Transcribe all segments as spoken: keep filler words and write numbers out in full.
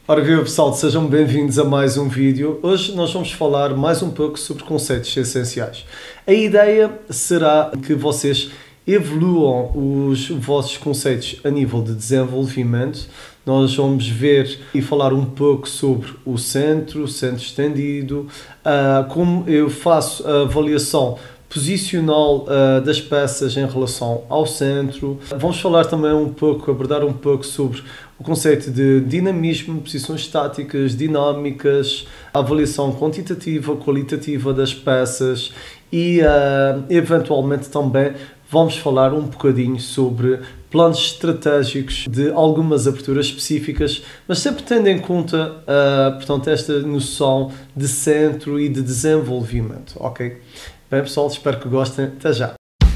Ora viva pessoal, sejam bem-vindos a mais um vídeo. Hoje nós vamos falar mais um pouco sobre conceitos essenciais. A ideia será que vocês evoluam os vossos conceitos a nível de desenvolvimento. Nós vamos ver e falar um pouco sobre o centro, o centro estendido, uh, como eu faço a avaliação posicional uh, das peças em relação ao centro. Vamos falar também um pouco, abordar um pouco sobre o conceito de dinamismo, posições estáticas, dinâmicas, a avaliação quantitativa, qualitativa das peças e, uh, eventualmente, também vamos falar um bocadinho sobre planos estratégicos de algumas aberturas específicas, mas sempre tendo em conta, uh, portanto, esta noção de centro e de desenvolvimento, ok? Bem, pessoal, espero que gostem. Até já!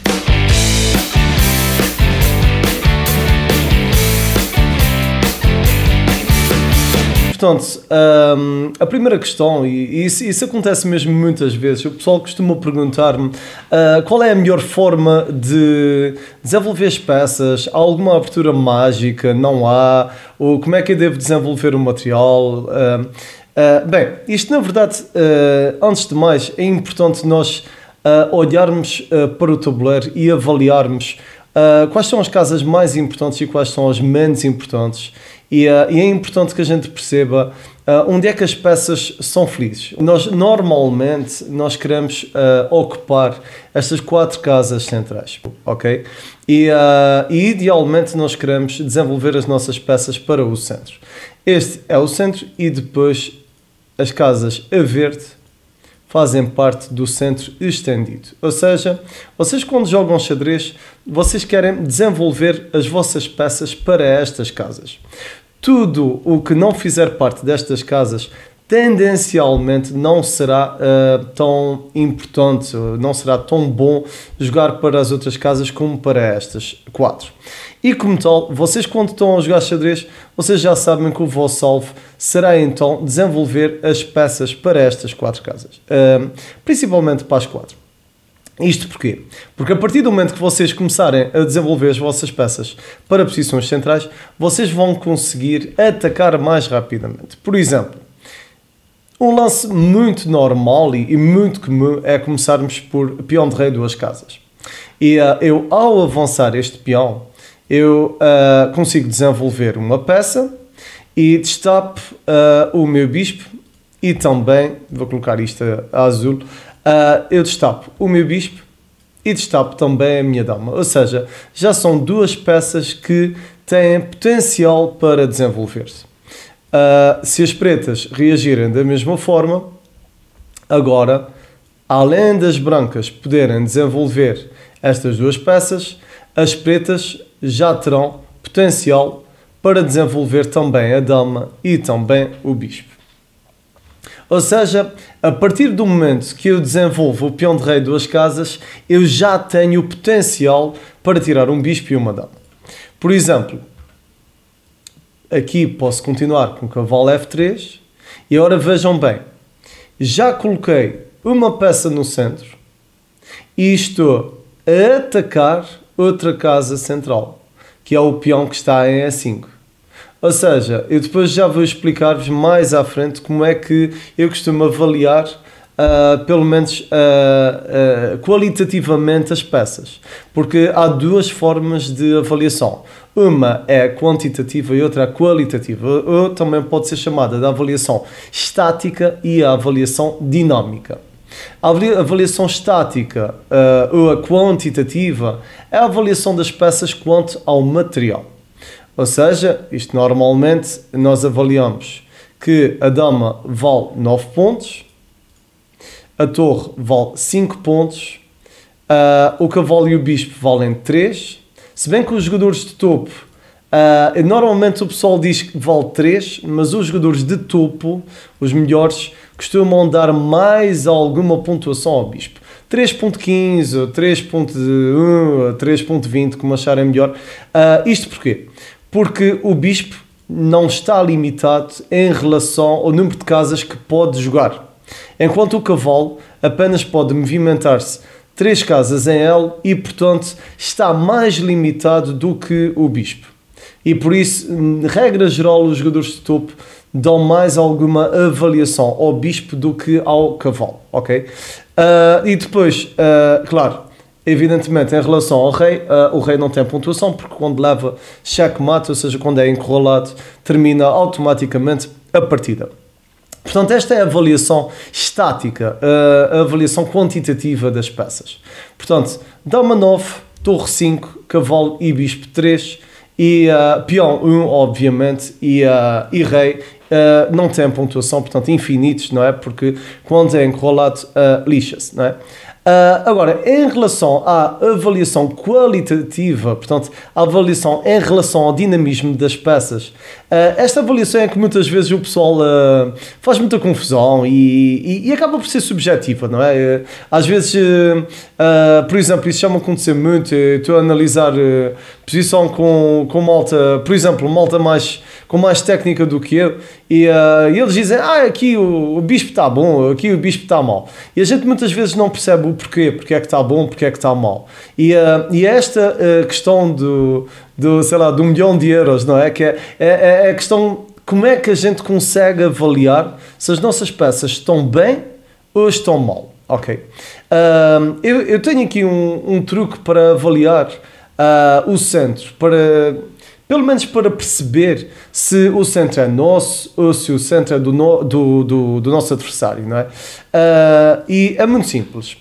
Portanto, um, a primeira questão, e isso, isso acontece mesmo muitas vezes, o pessoal costuma perguntar-me uh, qual é a melhor forma de desenvolver as peças, há alguma abertura mágica, não há, ou como é que eu devo desenvolver o material? Uh, uh, bem, isto na verdade, uh, antes de mais, é importante nós uh, olharmos uh, para o tabuleiro e avaliarmos uh, quais são as casas mais importantes e quais são as menos importantes. E, uh, e é importante que a gente perceba uh, onde é que as peças são felizes. Nós, normalmente, nós queremos uh, ocupar estas quatro casas centrais, ok? E, uh, e, idealmente, nós queremos desenvolver as nossas peças para o centro. Este é o centro e depois as casas a verde fazem parte do centro estendido. Ou seja, vocês quando jogam xadrez, vocês querem desenvolver as vossas peças para estas casas. Tudo o que não fizer parte destas casas tendencialmente não será uh, tão importante, não será tão bom jogar para as outras casas como para estas quatro. E como tal, vocês quando estão a jogar xadrez, vocês já sabem que o vosso alvo será então desenvolver as peças para estas quatro casas, uh, principalmente para as quatro. Isto porquê? Porque a partir do momento que vocês começarem a desenvolver as vossas peças para posições centrais, vocês vão conseguir atacar mais rapidamente. Por exemplo, um lance muito normal e muito comum é começarmos por peão de rei duas casas. E uh, eu, ao avançar este peão, eu uh, consigo desenvolver uma peça e destapo uh, o meu bispo e também, vou colocar isto a, a azul, uh, eu destapo o meu bispo e destapo também a minha dama. Ou seja, já são duas peças que têm potencial para desenvolver-se. Uh, se as pretas reagirem da mesma forma, agora, além das brancas poderem desenvolver estas duas peças, as pretas já terão potencial para desenvolver também a dama e também o bispo. Ou seja, a partir do momento que eu desenvolvo o peão de rei duas casas, eu já tenho o potencial para tirar um bispo e uma dama. Por exemplo, aqui posso continuar com o cavalo F três e agora vejam bem, já coloquei uma peça no centro e estou a atacar outra casa central, que é o peão que está em E cinco. Ou seja, eu depois já vou explicar-vos mais à frente como é que eu costumo avaliar Uh, pelo menos uh, uh, qualitativamente as peças, porque há duas formas de avaliação, uma é quantitativa e outra é qualitativa, ou também pode ser chamada de avaliação estática e a avaliação dinâmica. A avaliação estática uh, ou a quantitativa é a avaliação das peças quanto ao material, ou seja, isto normalmente nós avaliamos que a dama vale nove pontos, a torre vale cinco pontos, uh, o cavalo e o bispo valem três, se bem que os jogadores de topo, uh, normalmente o pessoal diz que vale três, mas os jogadores de topo, os melhores, costumam dar mais alguma pontuação ao bispo. três ponto quinze, ou três ponto um, três ponto vinte, como acharem melhor. Uh, isto porquê? Porque o bispo não está limitado em relação ao número de casas que pode jogar. Enquanto o cavalo apenas pode movimentar-se três casas em L e, portanto, está mais limitado do que o bispo. E por isso, regra geral, os jogadores de topo dão mais alguma avaliação ao bispo do que ao cavalo, ok? Uh, e depois, uh, claro, evidentemente em relação ao rei, uh, o rei não tem pontuação, porque quando leva checkmate, ou seja, quando é encurralado, termina automaticamente a partida. Portanto, esta é a avaliação estática, a avaliação quantitativa das peças. Portanto, dama nove, torre cinco, cavalo e bispo três, e uh, peão um, obviamente, e, uh, e rei uh, não tem pontuação, portanto, infinitos, não é? Porque quando é encurralado, uh, lixa-se, não é? Uh, agora, em relação à avaliação qualitativa, portanto, a avaliação em relação ao dinamismo das peças, uh, esta avaliação é que muitas vezes o pessoal uh, faz muita confusão e, e, e acaba por ser subjetiva, não é? Uh, às vezes, uh, uh, por exemplo, isso já me aconteceu muito, estou a analisar uh, posição com, com malta, por exemplo, malta mais, com mais técnica do que eu, e, uh, e eles dizem, ah, aqui o, o bispo está bom, aqui o bispo está mau. E a gente muitas vezes não percebe o porquê, porque é que está bom, porque é que está mau. E, uh, e esta uh, questão do, do, sei lá, de um milhão de euros, não é? Que é, é, é a questão, como é que a gente consegue avaliar se as nossas peças estão bem ou estão mal, ok? Uh, eu, eu tenho aqui um, um truque para avaliar uh, o centro, para... pelo menos para perceber se o centro é nosso ou se o centro é do, no, do, do, do nosso adversário, não é? Uh, e é muito simples.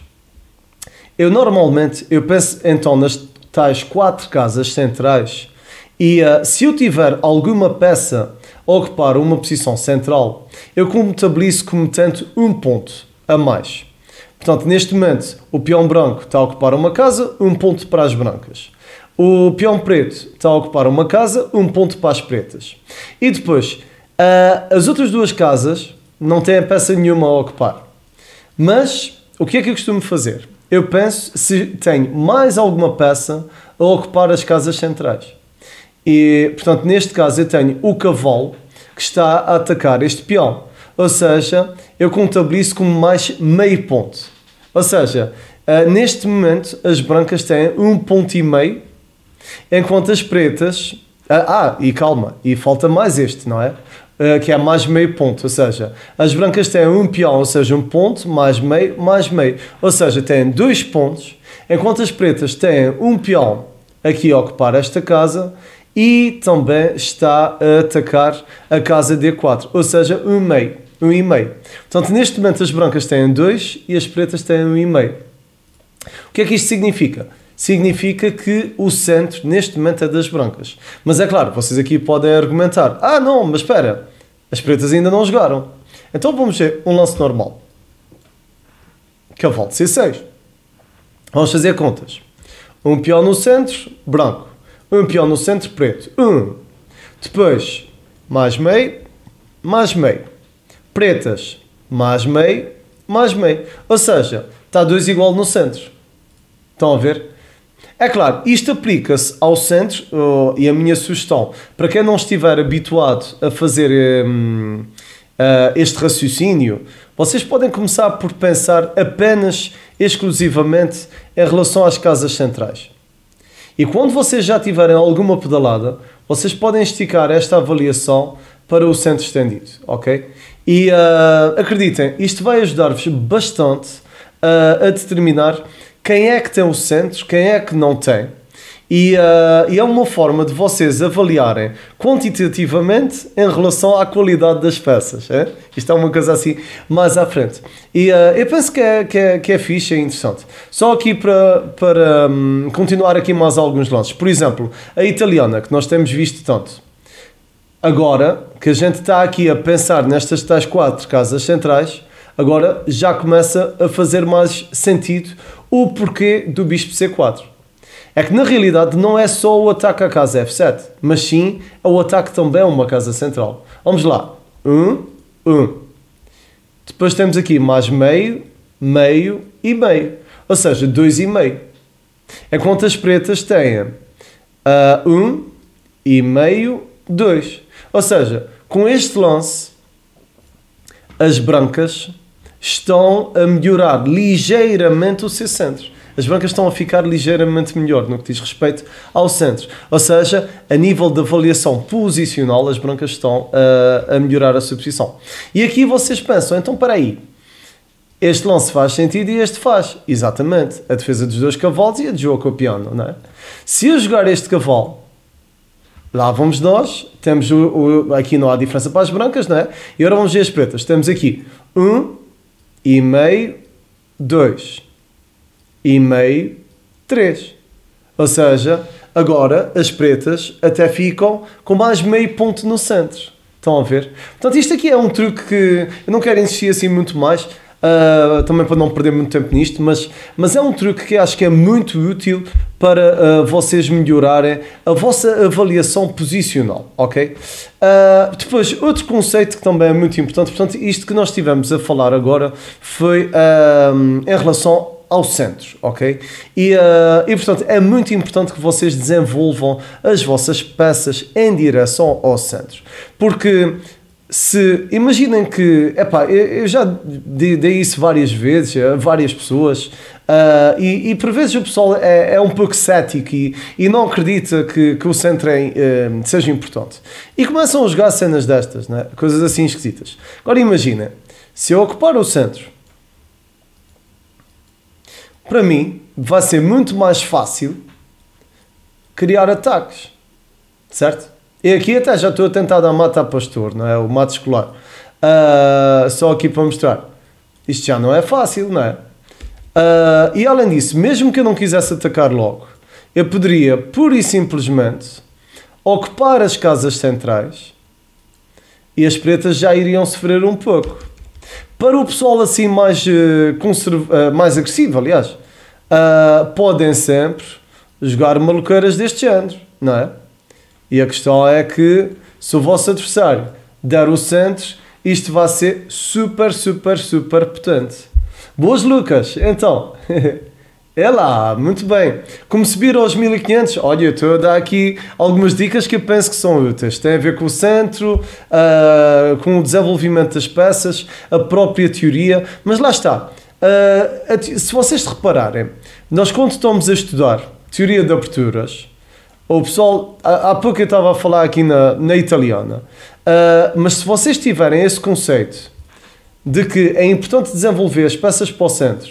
Eu normalmente, eu penso então nas tais quatro casas centrais e uh, se eu tiver alguma peça a ocupar uma posição central, eu contabilizo como tendo um ponto a mais. Portanto, neste momento, o peão branco está a ocupar uma casa, um ponto para as brancas. O peão preto está a ocupar uma casa, um ponto para as pretas. E depois, uh, as outras duas casas não têm peça nenhuma a ocupar. Mas, o que é que eu costumo fazer? Eu penso se tenho mais alguma peça a ocupar as casas centrais. E, portanto, neste caso eu tenho o cavalo que está a atacar este peão. Ou seja, eu contabilizo como mais meio ponto. Ou seja, uh, neste momento as brancas têm um ponto e meio, enquanto as pretas... Ah, e calma, e falta mais este, não é? Uh, que é mais meio ponto, ou seja, as brancas têm um peão, ou seja, um ponto, mais meio, mais meio. Ou seja, têm dois pontos, enquanto as pretas têm um peão aqui a ocupar esta casa e também está a atacar a casa D quatro, ou seja, um meio, um e meio. Portanto, neste momento as brancas têm dois e as pretas têm um e meio. O que é que isto significa? Significa que o centro, neste momento, é das brancas. Mas é claro, vocês aqui podem argumentar. Ah, não, mas espera, as pretas ainda não jogaram. Então vamos ver um lance normal. Cavalo de C seis. Vamos fazer contas. Um peão no centro, branco. Um peão no centro, preto. Um. Depois, mais meio, mais meio. Pretas, mais meio, mais meio. Ou seja, está dois igual no centro. Estão a ver? É claro, isto aplica-se ao centro, uh, e a minha sugestão, para quem não estiver habituado a fazer um, uh, este raciocínio, vocês podem começar por pensar apenas, exclusivamente, em relação às casas centrais. E quando vocês já tiverem alguma pedalada, vocês podem esticar esta avaliação para o centro estendido, ok? E uh, acreditem, isto vai ajudar-vos bastante uh, a determinar quem é que tem o centro, quem é que não tem. E, uh, e é uma forma de vocês avaliarem quantitativamente em relação à qualidade das peças. É? Isto é uma coisa assim mais à frente. E uh, eu penso que é, que, é, que é fixe, é interessante. Só aqui para, para um, continuar aqui mais alguns lances. Por exemplo, a italiana, que nós temos visto tanto. Agora que a gente está aqui a pensar nestas tais quatro casas centrais, agora já começa a fazer mais sentido o porquê do bispo C quatro. É que na realidade não é só o ataque à casa F sete, mas sim é o ataque também a uma casa central. Vamos lá. Um, um. Depois temos aqui mais meio, meio e meio. Ou seja, dois e meio. Enquanto as pretas têm uh, um e meio, dois. Ou seja, com este lance, as brancas estão a melhorar ligeiramente o seu centro. as brancas estão a ficar ligeiramente melhor no que diz respeito ao centro. Ou seja, a nível de avaliação posicional, as brancas estão a, a melhorar a sua posição. E aqui vocês pensam, então para aí, este lance faz sentido e este faz. Exatamente. A defesa dos dois cavalos e a de jogo com o piano, não é? Se eu jogar este cavalo, lá vamos nós, temos o, o, aqui não há diferença para as brancas, não é? E agora vamos ver as pretas. Temos aqui um e meio, dois e meio, três. Ou seja, agora as pretas até ficam com mais meio ponto no centro. Estão a ver? Portanto, isto aqui é um truque que eu não quero insistir assim muito mais, Uh, também para não perder muito tempo nisto, mas, mas é um truque que acho que é muito útil para uh, vocês melhorarem a vossa avaliação posicional, ok? Uh, depois, outro conceito que também é muito importante, portanto, isto que nós estivemos a falar agora foi uh, em relação ao centro, ok? E, uh, e, portanto, é muito importante que vocês desenvolvam as vossas peças em direção ao centro, porque se imaginem que, epá, eu, eu já dei, dei isso várias vezes a várias pessoas, uh, e, e por vezes o pessoal é, é um pouco cético e, e não acredita que, que o centro é, uh, seja importante e começam a jogar cenas destas, né? Coisas assim esquisitas. Agora imaginem, se eu ocupar o centro, para mim vai ser muito mais fácil criar ataques, certo? E aqui até já estou a tentar dar mata a pastor, não é? O mato escolar. Uh, só aqui para mostrar. Isto já não é fácil, não é? Uh, e além disso, mesmo que eu não quisesse atacar logo, eu poderia, pura e simplesmente, ocupar as casas centrais e as pretas já iriam sofrer um pouco. Para o pessoal assim mais, uh, conserva- uh, mais agressivo, aliás, uh, podem sempre jogar maluqueiras deste género, não é? E a questão é que, se o vosso adversário der o centro, isto vai ser super, super, super potente. Boas, Lucas! Então, é lá, muito bem. Como subir aos mil e quinhentos? Olha, eu estou a dar aqui algumas dicas que eu penso que são úteis. Tem a ver com o centro, uh, com o desenvolvimento das peças, a própria teoria, mas lá está. Uh, se vocês repararem, nós quando estamos a estudar teoria de aberturas, o pessoal, há pouco eu estava a falar aqui na, na italiana, uh, mas se vocês tiverem esse conceito de que é importante desenvolver as peças para o centro,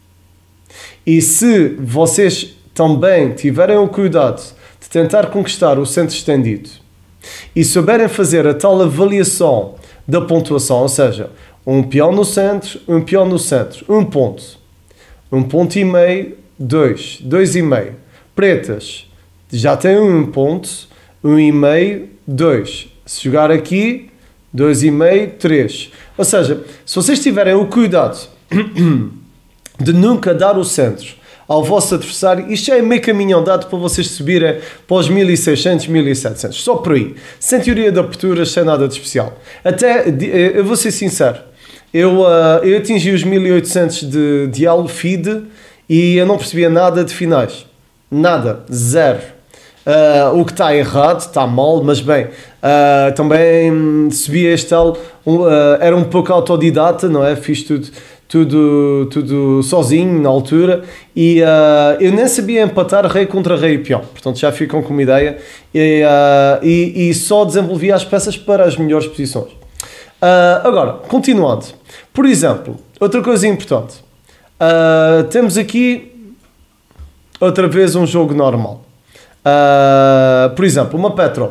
e se vocês também tiverem o cuidado de tentar conquistar o centro estendido e souberem fazer a tal avaliação da pontuação, ou seja, um peão no centro, um peão no centro, um ponto, um ponto e meio, dois, dois e meio, pretas, já tem um ponto, um e meio, dois. Se jogar aqui, dois e meio, três. Ou seja, se vocês tiverem o cuidado de nunca dar o centro ao vosso adversário, isto já é meio caminho andado para vocês subirem para os mil e seiscentos, mil e setecentos. Só por aí. Sem teoria de aberturas, sem nada de especial. Até, eu vou ser sincero, eu, eu atingi os mil e oitocentos de diálogo feed e eu não percebia nada de finais. Nada. Zero. Uh, o que está errado, está mal, mas bem, uh, também subi este tal, uh, era um pouco autodidata, não é? Fiz tudo, tudo, tudo sozinho na altura e uh, eu nem sabia empatar rei contra rei e peão, portanto já ficam com uma ideia e, uh, e, e só desenvolvia as peças para as melhores posições. Uh, agora, continuando, por exemplo, outra coisa importante, uh, temos aqui outra vez um jogo normal. Uh, por exemplo, uma Petrov,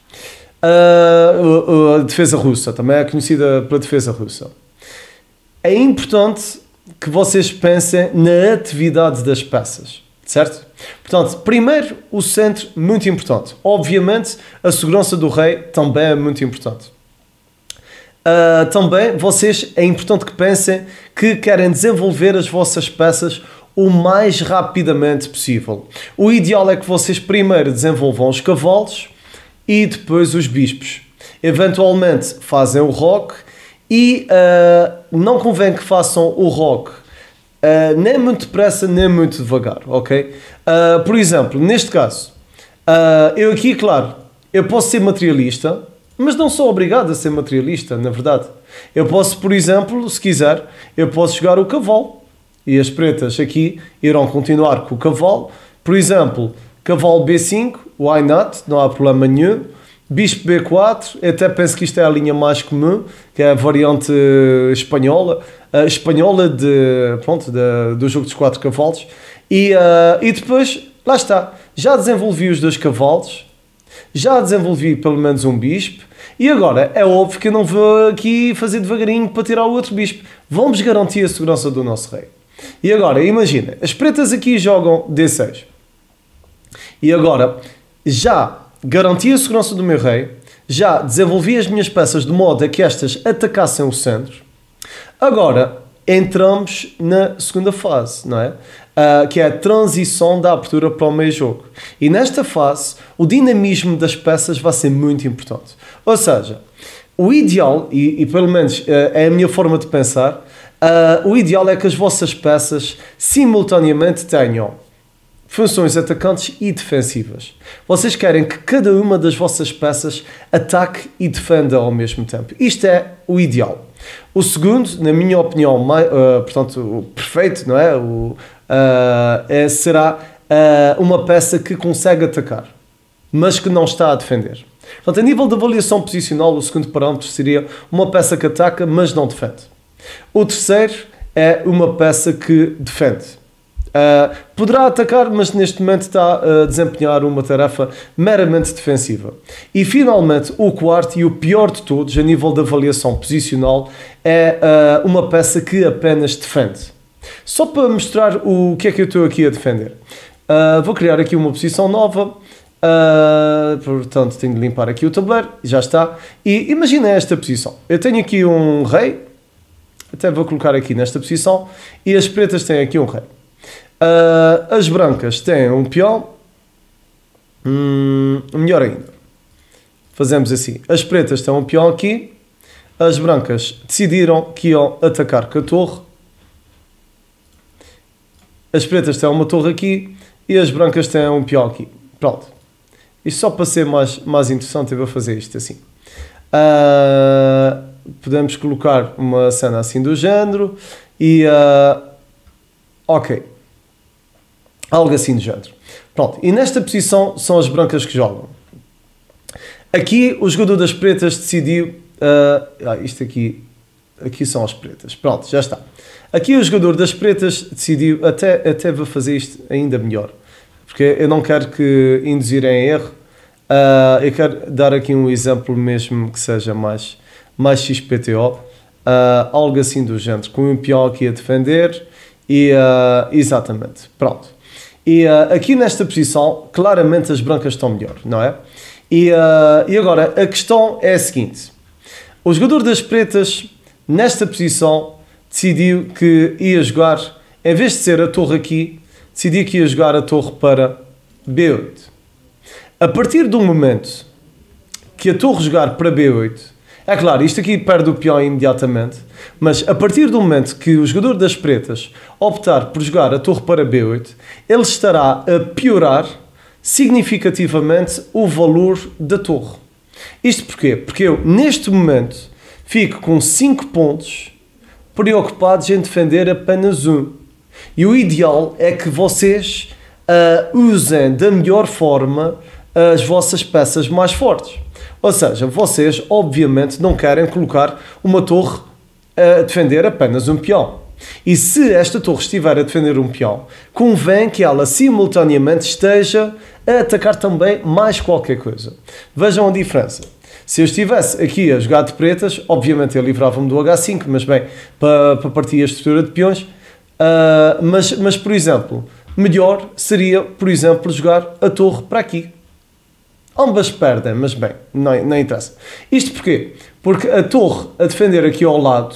uh, a defesa russa, também é conhecida pela defesa russa. É importante que vocês pensem na atividade das peças, certo? Portanto, primeiro, o centro, muito importante. Obviamente, a segurança do rei também é muito importante. Uh, também, vocês, é importante que pensem que querem desenvolver as vossas peças o mais rapidamente possível. O ideal é que vocês primeiro desenvolvam os cavalos e depois os bispos. Eventualmente fazem o roque e uh, não convém que façam o roque uh, nem muito depressa nem muito devagar, ok? Uh, por exemplo, neste caso, uh, eu aqui, claro, eu posso ser materialista, mas não sou obrigado a ser materialista, na verdade. Eu posso, por exemplo, se quiser, eu posso jogar o cavalo E as pretas aqui irão continuar com o cavalo. Por exemplo, cavalo B cinco, why not? Não há problema nenhum. Bispo B quatro, eu até penso que isto é a linha mais comum, que é a variante espanhola, a espanhola de, pronto, de, do jogo dos quatro cavalos. E, uh, e depois, lá está, já desenvolvi os dois cavalos, já desenvolvi pelo menos um bispo, e agora é óbvio que eu não vou aqui fazer devagarinho para tirar o outro bispo. Vamos garantir a segurança do nosso rei. E agora, imagina, as pretas aqui jogam D seis. E agora, já garanti a segurança do meu rei, já desenvolvi as minhas peças de modo a que estas atacassem o centro. Agora, entramos na segunda fase, não é? Uh, que é a transição da abertura para o meio-jogo. E nesta fase, o dinamismo das peças vai ser muito importante. Ou seja, o ideal, e, e pelo menos uh, é a minha forma de pensar, uh, o ideal é que as vossas peças simultaneamente tenham funções atacantes e defensivas. Vocês querem que cada uma das vossas peças ataque e defenda ao mesmo tempo. Isto é o ideal. O segundo, na minha opinião, mais, uh, portanto, o perfeito, não é? O, uh, é será uh, uma peça que consegue atacar, mas que não está a defender. Portanto, a nível de avaliação posicional, o segundo parâmetro seria uma peça que ataca, mas não defende. O terceiro é uma peça que defende. Uh, poderá atacar, mas neste momento está a desempenhar uma tarefa meramente defensiva. E finalmente, o quarto e o pior de todos, a nível de avaliação posicional, é uh, uma peça que apenas defende. Só para mostrar o que é que eu estou aqui a defender. Uh, vou criar aqui uma posição nova, uh, portanto tenho de limpar aqui o tabuleiro, já está. E imagina esta posição. Eu tenho aqui um rei, até vou colocar aqui nesta posição, e as pretas têm aqui um rei. Uh, as brancas têm um peão, hum, melhor ainda, fazemos assim, as pretas têm um peão aqui, as brancas decidiram que iam atacar com a torre, as pretas têm uma torre aqui e as brancas têm um peão aqui. Pronto, isto só para ser mais, mais interessante eu vou fazer isto assim. Uh, podemos colocar uma cena assim do género e uh, ok, algo assim do género. Pronto, e nesta posição são as brancas que jogam. Aqui o jogador das pretas decidiu, uh, ah, isto aqui, aqui são as pretas, pronto, já está. Aqui o jogador das pretas decidiu, até, até vou fazer isto ainda melhor, porque eu não quero que induzir em erro, uh, eu quero dar aqui um exemplo mesmo que seja mais, mais X P T O, uh, algo assim do género, com um peão aqui a defender, e uh, exatamente, pronto. E uh, aqui nesta posição, claramente as brancas estão melhor, não é? E, uh, e agora, a questão é a seguinte. O jogador das pretas, nesta posição, decidiu que ia jogar, em vez de ser a torre aqui, decidiu que ia jogar a torre para B oito. A partir do momento que a torre jogar para B oito, é claro, isto aqui perde o peão imediatamente, mas a partir do momento que o jogador das pretas optar por jogar a torre para B oito, ele estará a piorar significativamente o valor da torre. Isto porquê? Porque eu, neste momento, fico com cinco pontos preocupados em defender apenas um. E o ideal é que vocês uh, usem da melhor forma as vossas peças mais fortes. Ou seja, vocês obviamente não querem colocar uma torre a defender apenas um peão. E se esta torre estiver a defender um peão, convém que ela simultaneamente esteja a atacar também mais qualquer coisa. Vejam a diferença. Se eu estivesse aqui a jogar de pretas, obviamente eu livrava-me do H cinco, mas bem, para, para partir a estrutura de peões. Uh, mas, mas, por exemplo, melhor seria, por exemplo, jogar a torre para aqui. Ambas perdem, mas bem, não, não interessa. Isto porquê? Porque a torre a defender aqui ao lado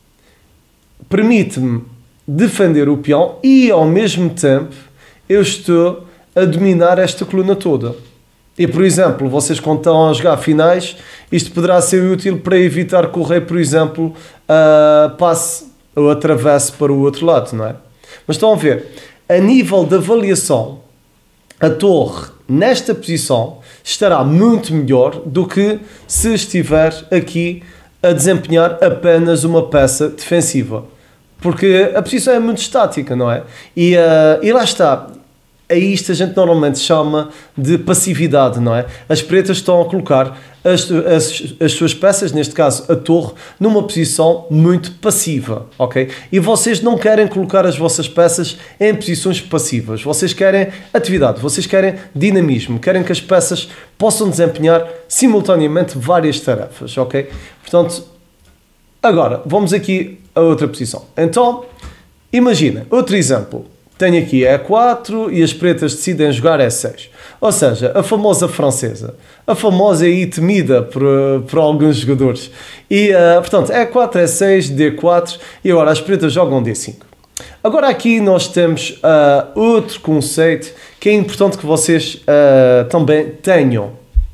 permite-me defender o peão e, ao mesmo tempo, eu estou a dominar esta coluna toda. E, por exemplo, vocês quando estão a jogar finais, isto poderá ser útil para evitar que o rei, por exemplo, uh, passe ou atravesse para o outro lado, não é? Mas estão a ver, a nível de avaliação, a torre nesta posição estará muito melhor do que se estiver aqui a desempenhar apenas uma peça defensiva. porque a posição é muito estática, não é? E, uh, e lá está. A isto a gente normalmente chama de passividade, não é? As pretas estão a colocar as, as, as suas peças, neste caso a torre, numa posição muito passiva, ok? E vocês não querem colocar as vossas peças em posições passivas. Vocês querem atividade, vocês querem dinamismo, querem que as peças possam desempenhar simultaneamente várias tarefas, ok? Portanto, agora, vamos aqui a outra posição. Então, imagina, outro exemplo. Tenho aqui E quatro e as pretas decidem jogar E seis. Ou seja, a famosa francesa. A famosa e temida por, por alguns jogadores. E, uh, portanto, E quatro, E seis, D quatro e agora as pretas jogam D cinco. Agora aqui nós temos uh, outro conceito que é importante que vocês uh, também tenham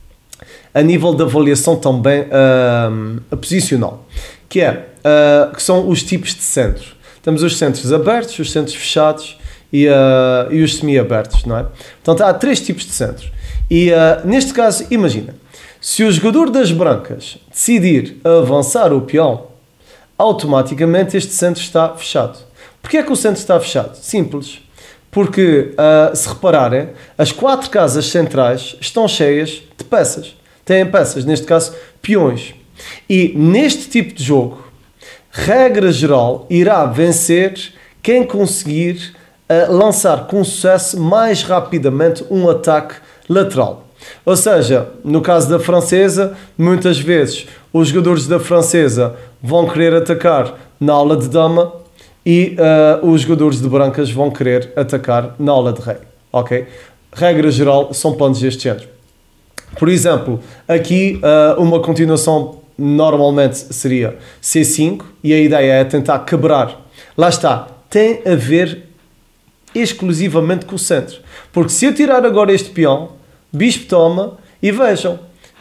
a nível de avaliação também uh, posicional. Que, é, uh, que são os tipos de centro. Temos os centros abertos, os centros fechados e, uh, e os semi-abertos, não é? Portanto, há três tipos de centros. E, uh, neste caso, imagina, se o jogador das brancas decidir avançar o peão, automaticamente este centro está fechado. Porquê é que o centro está fechado? Simples. Porque, uh, se repararem, as quatro casas centrais estão cheias de peças. Têm peças, neste caso, peões. E, neste tipo de jogo, regra geral, irá vencer quem conseguir uh, lançar com sucesso mais rapidamente um ataque lateral. Ou seja, no caso da francesa, muitas vezes os jogadores da francesa vão querer atacar na aula de dama e uh, os jogadores de brancas vão querer atacar na aula de rei. Ok? Regra geral, são planos deste género. Por exemplo, aqui uh, uma continuação normalmente seria C cinco e a ideia é tentar quebrar. Lá está, tem a ver exclusivamente com o centro. Porque se eu tirar agora este peão, bispo toma e vejam,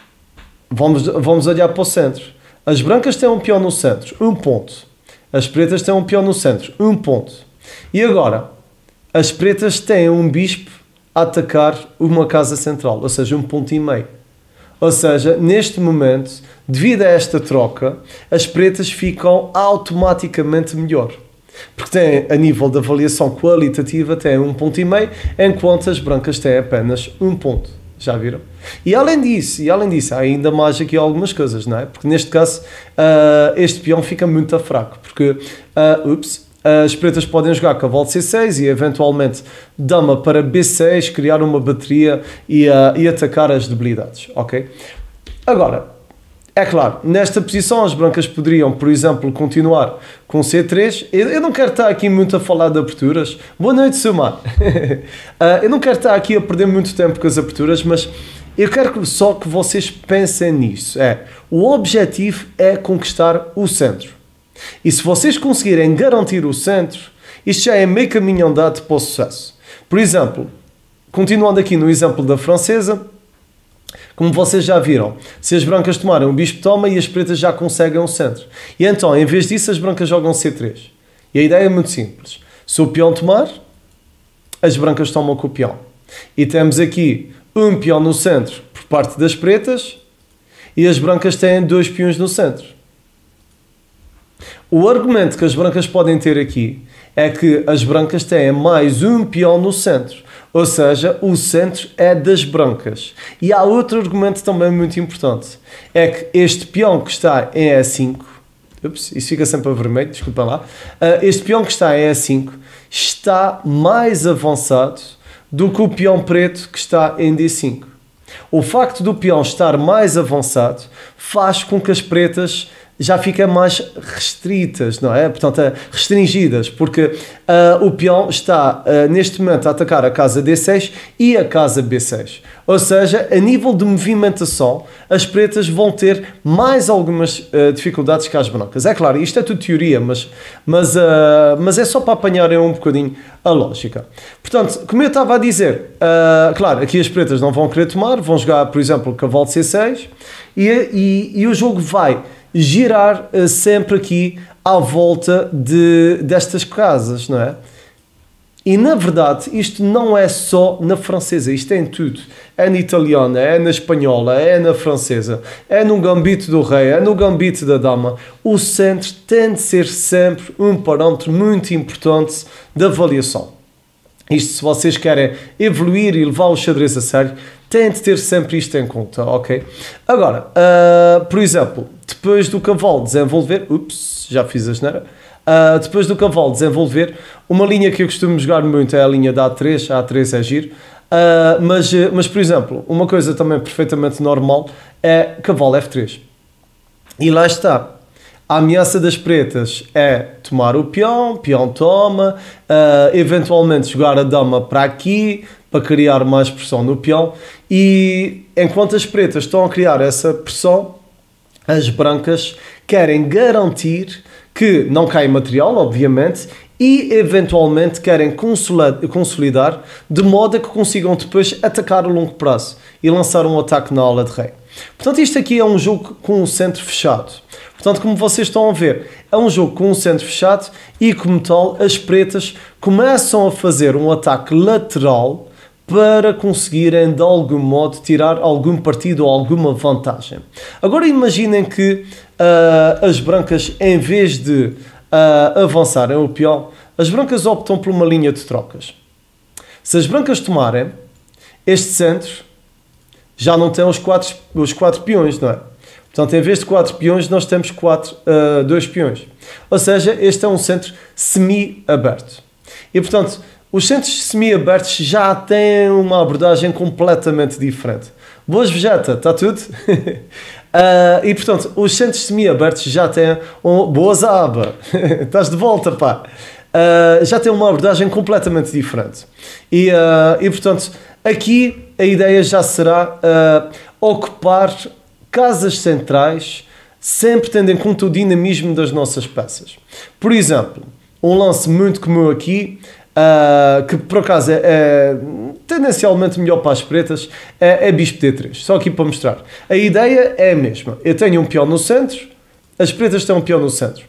vamos, vamos olhar para o centro. As brancas têm um peão no centro, um ponto. As pretas têm um peão no centro, um ponto. E agora, as pretas têm um bispo a atacar uma casa central, ou seja, um ponto e meio. Ou seja, neste momento, devido a esta troca, as pretas ficam automaticamente melhor. Porque têm, a nível de avaliação qualitativa, têm um ponto e meio, enquanto as brancas têm apenas um ponto. Já viram? E além disso, e além disso, há ainda mais aqui algumas coisas, não é? Porque neste caso, uh, este peão fica muito fraco. Porque, uh, ups, as pretas podem jogar cavalo C seis e eventualmente dama para B seis, criar uma bateria e, uh, e atacar as debilidades, ok? Agora, é claro, nesta posição as brancas poderiam, por exemplo, continuar com C três. Eu, eu não quero estar aqui muito a falar de aberturas. Boa noite, Sumar. uh, eu não quero estar aqui a perder muito tempo com as aberturas, mas eu quero só que vocês pensem nisso. É, o objetivo é conquistar o centro. E se vocês conseguirem garantir o centro, isto já é meio caminho andado para o sucesso. Por exemplo, continuando aqui no exemplo da francesa, como vocês já viram, se as brancas tomarem, o bispo toma e as pretas já conseguem o centro. E então, em vez disso, as brancas jogam C três. E a ideia é muito simples. Se o peão tomar, as brancas tomam com o peão. E temos aqui um peão no centro por parte das pretas e as brancas têm dois peões no centro. O argumento que as brancas podem ter aqui é que as brancas têm mais um peão no centro. Ou seja, o centro é das brancas. E há outro argumento também muito importante. É que este peão que está em E cinco... Ups, isso fica sempre a vermelho, desculpa lá. Este peão que está em E cinco está mais avançado do que o peão preto que está em D cinco. O facto do peão estar mais avançado faz com que as pretas já fiquem mais restritas, não é? Portanto, restringidas, porque uh, o peão está uh, neste momento a atacar a casa D seis e a casa B seis. Ou seja, a nível de movimentação, as pretas vão ter mais algumas uh, dificuldades que as brancas. É claro, isto é tudo teoria, mas, mas, uh, mas é só para apanharem um bocadinho a lógica. Portanto, como eu estava a dizer, uh, claro, aqui as pretas não vão querer tomar, vão jogar, por exemplo, cavalo C seis e, e, e o jogo vai girar uh, sempre aqui à volta de, destas casas, não é? E na verdade, isto não é só na francesa, isto é em tudo. É na italiana, é na espanhola, é na francesa, é no gambito do rei, é no gambito da dama. O centro tem de ser sempre um parâmetro muito importante de avaliação. Isto, se vocês querem evoluir e levar o xadrez a sério, têm de ter sempre isto em conta, ok? Agora, uh, por exemplo, depois do cavalo desenvolver... Ups, já fiz a asneira. Uh, depois do cavalo desenvolver, uma linha que eu costumo jogar muito é a linha da A três, a A três é giro, uh, mas, mas, por exemplo, uma coisa também perfeitamente normal é cavalo F três. E lá está. A ameaça das pretas é tomar o peão, peão toma, uh, eventualmente jogar a dama para aqui, para criar mais pressão no peão, e enquanto as pretas estão a criar essa pressão, as brancas querem garantir que não cai material, obviamente, e eventualmente querem consolidar de modo a que consigam depois atacar a longo prazo e lançar um ataque na ala de rei. Portanto, isto aqui é um jogo com um centro fechado. Portanto, como vocês estão a ver, é um jogo com um centro fechado e, como tal, as pretas começam a fazer um ataque lateral para conseguirem, de algum modo, tirar algum partido ou alguma vantagem. Agora imaginem que uh, as brancas, em vez de uh, avançarem o peão, as brancas optam por uma linha de trocas. Se as brancas tomarem, este centro já não tem os quatro, os quatro peões, não é? Portanto, em vez de quatro peões, nós temos quatro, uh, dois peões. Ou seja, este é um centro semi-aberto. E, portanto, os centros semi-abertos já têm uma abordagem completamente diferente. Boas, Vegeta, está tudo? uh, e, portanto, os centros semi-abertos já têm... Um... Boas, Aba! Estás de volta, pá! Uh, já têm uma abordagem completamente diferente. E, uh, e, portanto, aqui a ideia já será uh, ocupar casas centrais, sempre tendo em conta o dinamismo das nossas peças. Por exemplo, um lance muito comum aqui, uh, que por acaso é, é tendencialmente melhor para as pretas, é, é bispo D três. Só aqui para mostrar. A ideia é a mesma. Eu tenho um peão no centro, as pretas têm um peão no centro.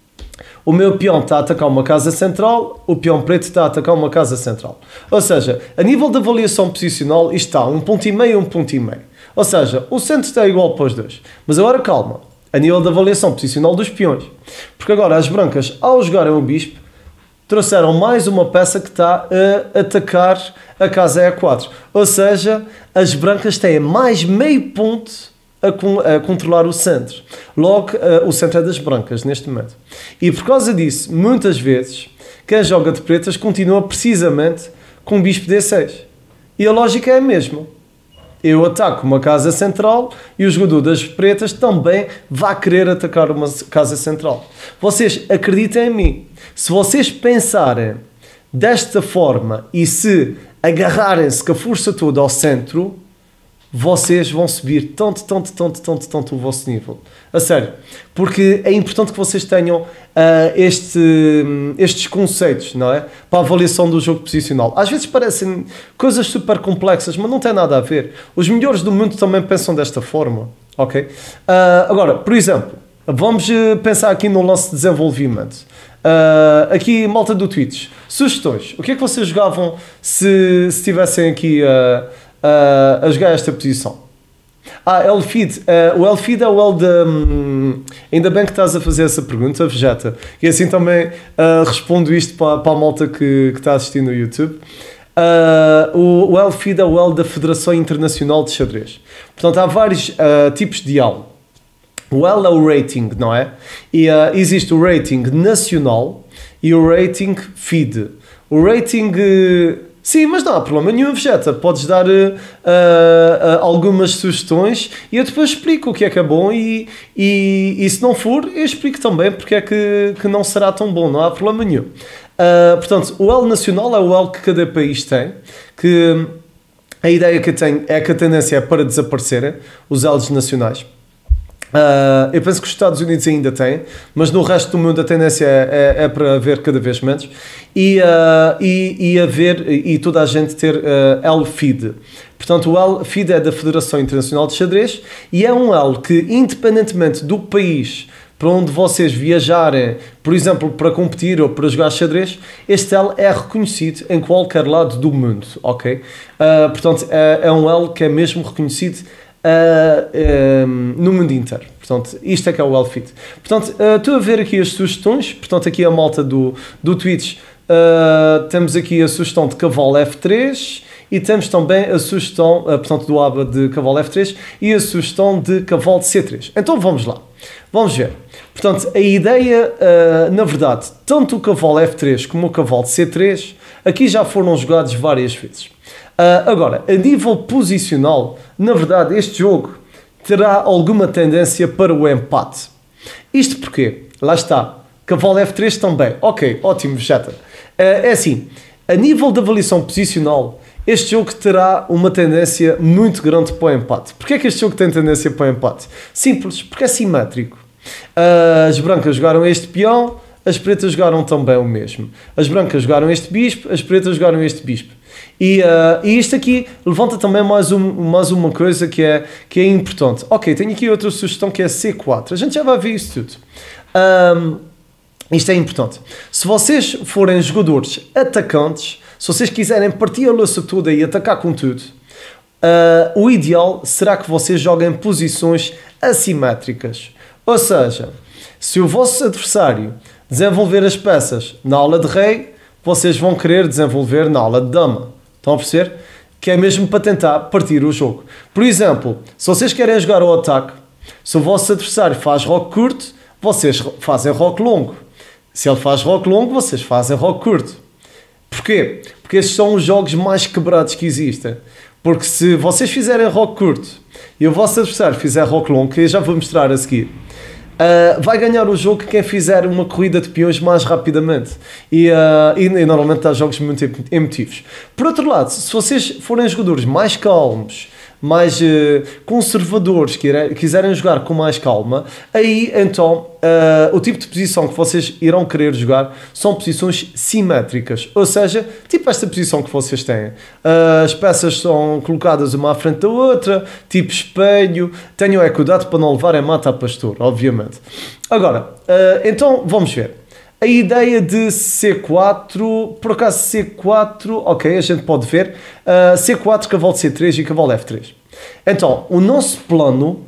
O meu peão está a atacar uma casa central, o peão preto está a atacar uma casa central. Ou seja, a nível de avaliação posicional, isto está um ponto e meio e um ponto e meio. Ou seja, o centro está igual para os dois. Mas agora calma, a nível de avaliação posicional dos peões. Porque agora as brancas, ao jogarem o bispo, trouxeram mais uma peça que está a atacar a casa E quatro. Ou seja, as brancas têm mais meio ponto a, con a controlar o centro. Logo, uh, o centro é das brancas neste momento. E por causa disso, muitas vezes, quem joga de pretas continua precisamente com o bispo D seis. E a lógica é a mesma. Eu ataco uma casa central e o jogador das pretas também vai querer atacar uma casa central. Vocês acreditem em mim. Se vocês pensarem desta forma e se agarrarem-se com a força toda ao centro, vocês vão subir tanto, tanto, tanto, tanto, tanto o vosso nível. A sério. Porque é importante que vocês tenham uh, este, um, estes conceitos, não é? Para a avaliação do jogo posicional. Às vezes parecem coisas super complexas, mas não tem nada a ver. Os melhores do mundo também pensam desta forma, ok? Uh, agora, por exemplo, vamos pensar aqui no lance de desenvolvimento. Uh, aqui, malta do Twitch. Sugestões. O que é que vocês jogavam se estivessem aqui... Uh, Uh, a jogar esta posição? Ah, Elfid. Uh, o Elfid é o L de... Um, ainda bem que estás a fazer essa pergunta, Vegeta. E assim também uh, respondo isto para, para a malta que, que está assistindo no YouTube. Uh, o, o Elfid é o L da Federação Internacional de Xadrez. Portanto, há vários uh, tipos de L. O L é o rating, não é? E uh, existe o rating nacional e o rating F I D. O rating... Uh, Sim, mas não há problema nenhum, Vegeta. Podes dar uh, uh, uh, algumas sugestões e eu depois explico o que é que é bom e, e, e se não for, eu explico também porque é que, que não será tão bom, não há problema nenhum. Uh, portanto, o L nacional é o L que cada país tem, que a ideia que eu tenho é que a tendência é para desaparecerem os Ls nacionais. Uh, eu penso que os Estados Unidos ainda têm, mas no resto do mundo a tendência é, é, é para haver cada vez menos e, uh, e, e haver e toda a gente ter uh, L F I D. Portanto, o L F I D é da Federação Internacional de Xadrez e é um L que, independentemente do país para onde vocês viajarem, por exemplo, para competir ou para jogar xadrez, este L é reconhecido em qualquer lado do mundo, ok? Uh, portanto, é, é um L que é mesmo reconhecido uh, um, no mundo inteiro. Portanto, isto é que é o L Fit. Portanto, uh, estou a ver aqui as sugestões, portanto, aqui a malta do, do Twitch, uh, temos aqui a sugestão de cavalo F três, e temos também a sugestão, portanto, do aba de cavalo F três e a sugestão de cavalo de C três. Então vamos lá, vamos ver. Portanto, a ideia, na verdade, tanto o cavalo F três como o cavalo de C três, aqui já foram jogados várias vezes. Agora, a nível posicional, na verdade, este jogo terá alguma tendência para o empate. Isto porquê? Lá está, cavalo F três também. Ok, ótimo, Vegeta. É assim, a nível de avaliação posicional, este jogo terá uma tendência muito grande para o empate. Porquê é que este jogo tem tendência para o empate? Simples, porque é simétrico. As brancas jogaram este peão, as pretas jogaram também o mesmo. As brancas jogaram este bispo, as pretas jogaram este bispo. E, uh, e isto aqui levanta também mais, um, mais uma coisa que é, que é importante. Ok, tenho aqui outra sugestão que é C quatro. A gente já vai ver isso tudo. Um, isto é importante. Se vocês forem jogadores atacantes, se vocês quiserem partir a louça toda e atacar com tudo, uh, o ideal será que vocês joguem posições assimétricas. Ou seja, se o vosso adversário desenvolver as peças na aula de rei, vocês vão querer desenvolver na aula de dama. Estão a perceber? Que é mesmo para tentar partir o jogo. Por exemplo, se vocês querem jogar o ataque, se o vosso adversário faz roque curto, vocês fazem roque longo. Se ele faz roque longo, vocês fazem roque curto. Porquê? Porque estes são os jogos mais quebrados que existem. Porque se vocês fizerem roque curto e o vosso adversário fizer roque longo, que eu já vou mostrar a seguir, uh, vai ganhar o jogo quem fizer uma corrida de peões mais rapidamente. E, uh, e, e normalmente há jogos muito emotivos. Por outro lado, se vocês forem jogadores mais calmos, mais uh, conservadores, que quiserem jogar com mais calma, aí então uh, o tipo de posição que vocês irão querer jogar são posições simétricas, ou seja, tipo esta posição que vocês têm. Uh, as peças são colocadas uma à frente da outra, tipo espelho. Tenham é cuidado para não levarem mata a pastor, obviamente. Agora, uh, então vamos ver. A ideia de C quatro, por acaso C quatro, ok, a gente pode ver, uh, C quatro, cavalo de C três e cavalo F três. Então, o nosso plano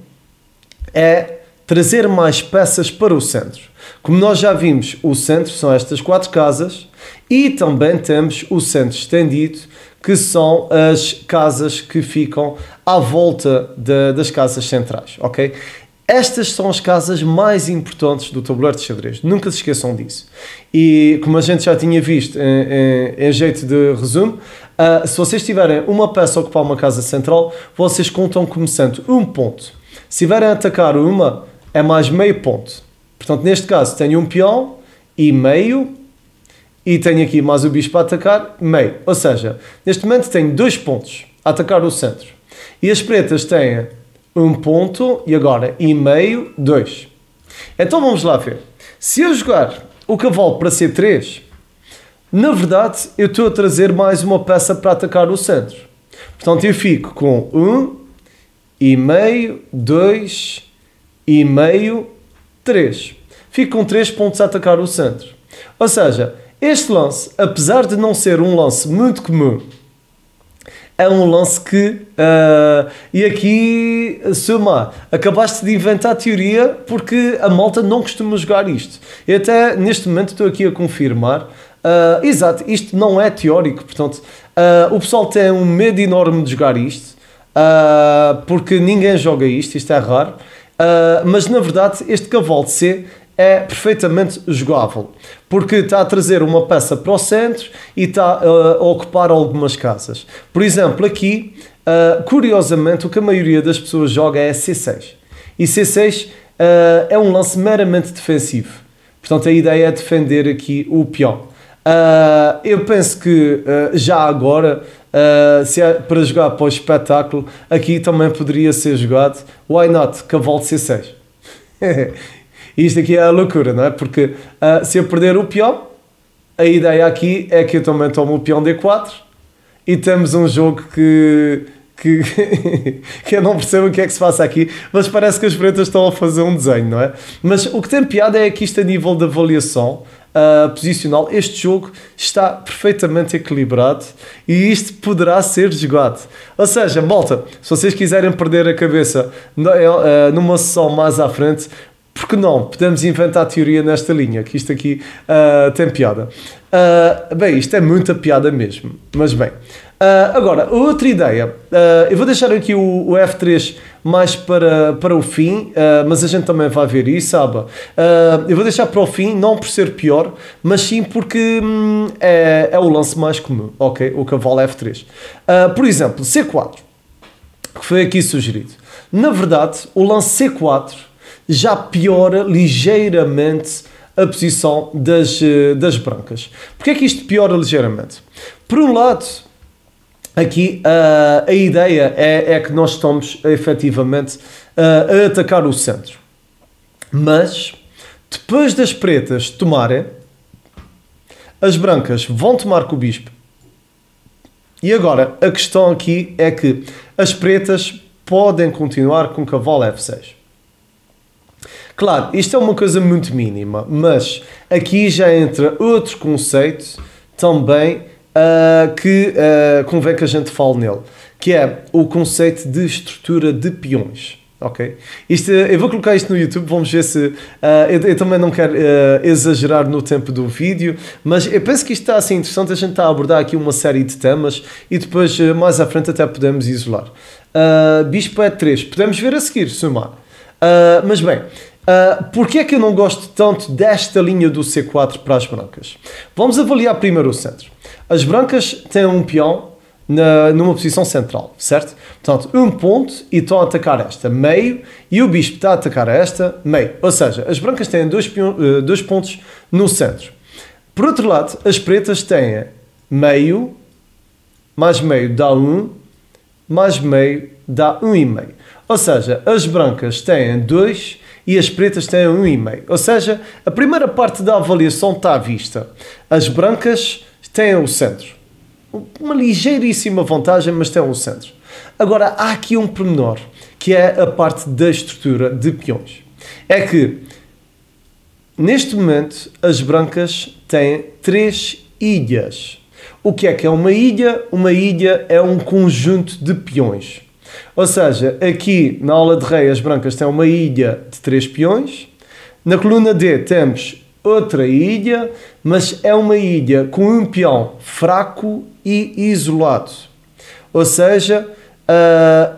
é trazer mais peças para o centro. Como nós já vimos, o centro são estas quatro casas e também temos o centro estendido, que são as casas que ficam à volta de, das casas centrais, ok? Estas são as casas mais importantes do tabuleiro de xadrez. Nunca se esqueçam disso. E como a gente já tinha visto em, em, em jeito de resumo, uh, se vocês tiverem uma peça a ocupar uma casa central, vocês contam como sendo um ponto. Se tiverem a atacar uma, é mais meio ponto. Portanto, neste caso, tenho um peão e meio, e tenho aqui mais o bispo a atacar, meio. Ou seja, neste momento tenho dois pontos a atacar o centro. E as pretas têm um ponto e agora e meio, dois. Então vamos lá ver. Se eu jogar o cavalo para C três, na verdade eu estou a trazer mais uma peça para atacar o centro. Portanto eu fico com um e meio, dois e meio, três. Fico com três pontos a atacar o centro. Ou seja, este lance, apesar de não ser um lance muito comum, é um lance que, uh, e aqui, Suma, acabaste de inventar a teoria porque a malta não costuma jogar isto. E até neste momento estou aqui a confirmar, uh, exato, isto não é teórico, portanto, uh, o pessoal tem um medo enorme de jogar isto, uh, porque ninguém joga isto, isto é raro, uh, mas na verdade este cavalo de C é perfeitamente jogável, porque está a trazer uma peça para o centro e está uh, a ocupar algumas casas. Por exemplo, aqui, uh, curiosamente, o que a maioria das pessoas joga é C seis. E C seis uh, é um lance meramente defensivo. Portanto, a ideia é defender aqui o peão. Uh, eu penso que uh, já agora, uh, se é para jogar para o espetáculo, aqui também poderia ser jogado, why not, cavalo de C seis. E isto aqui é a loucura, não é? Porque uh, se eu perder o peão, a ideia aqui é que eu também tomo o peão D quatro e temos um jogo que, que, que eu não percebo o que é que se passa aqui, mas parece que as pretas estão a fazer um desenho, não é? Mas o que tem piada é que isto a nível de avaliação uh, posicional, este jogo está perfeitamente equilibrado e isto poderá ser jogado. Ou seja, malta, se vocês quiserem perder a cabeça numa sessão mais à frente, porque não? Podemos inventar teoria nesta linha, que isto aqui uh, tem piada. Uh, bem, isto é muita piada mesmo, mas bem. Uh, agora, outra ideia, uh, eu vou deixar aqui o, o F três mais para, para o fim, uh, mas a gente também vai ver isso, sabe? Uh, eu vou deixar para o fim, não por ser pior, mas sim porque hum, é, é o lance mais comum, ok? O cavalo F três. Uh, por exemplo, C quatro, que foi aqui sugerido. Na verdade, o lance C quatro já piora ligeiramente a posição das, das brancas. Porquê é que isto piora ligeiramente? Por um lado, aqui uh, a ideia é, é que nós estamos efetivamente uh, a atacar o centro. Mas, depois das pretas tomarem, as brancas vão tomar com o bispo. E agora, a questão aqui é que as pretas podem continuar com o cavalo F seis. Claro, isto é uma coisa muito mínima, mas aqui já entra outro conceito também uh, que uh, convém que a gente fale nele, que é o conceito de estrutura de peões. Ok? Isto, eu vou colocar isto no YouTube, vamos ver se... Uh, eu, eu também não quero uh, exagerar no tempo do vídeo, mas eu penso que isto está assim interessante, a gente está a abordar aqui uma série de temas e depois uh, mais à frente até podemos isolar. Uh, Bispo E três, podemos ver a seguir, somar. Uh, mas bem... Uh, Porquê é que eu não gosto tanto desta linha do C quatro para as brancas? Vamos avaliar primeiro o centro. As brancas têm um peão na, numa posição central, certo? Portanto, um ponto e estão a atacar esta, meio, e o bispo está a atacar esta, meio. Ou seja, as brancas têm dois, peão, uh, dois pontos no centro. Por outro lado, as pretas têm meio, mais meio dá um, mais meio dá um e meio. Ou seja, as brancas têm dois e as pretas têm um e meio. Ou seja, a primeira parte da avaliação está à vista. As brancas têm o centro. Uma ligeiríssima vantagem, mas têm o centro. Agora, há aqui um pormenor, que é a parte da estrutura de peões. É que, neste momento, as brancas têm três ilhas. O que é que é uma ilha? Uma ilha é um conjunto de peões. Ou seja, aqui na aula de rei as brancas têm uma ilha de três peões, na coluna D temos outra ilha, mas é uma ilha com um peão fraco e isolado. Ou seja, uh,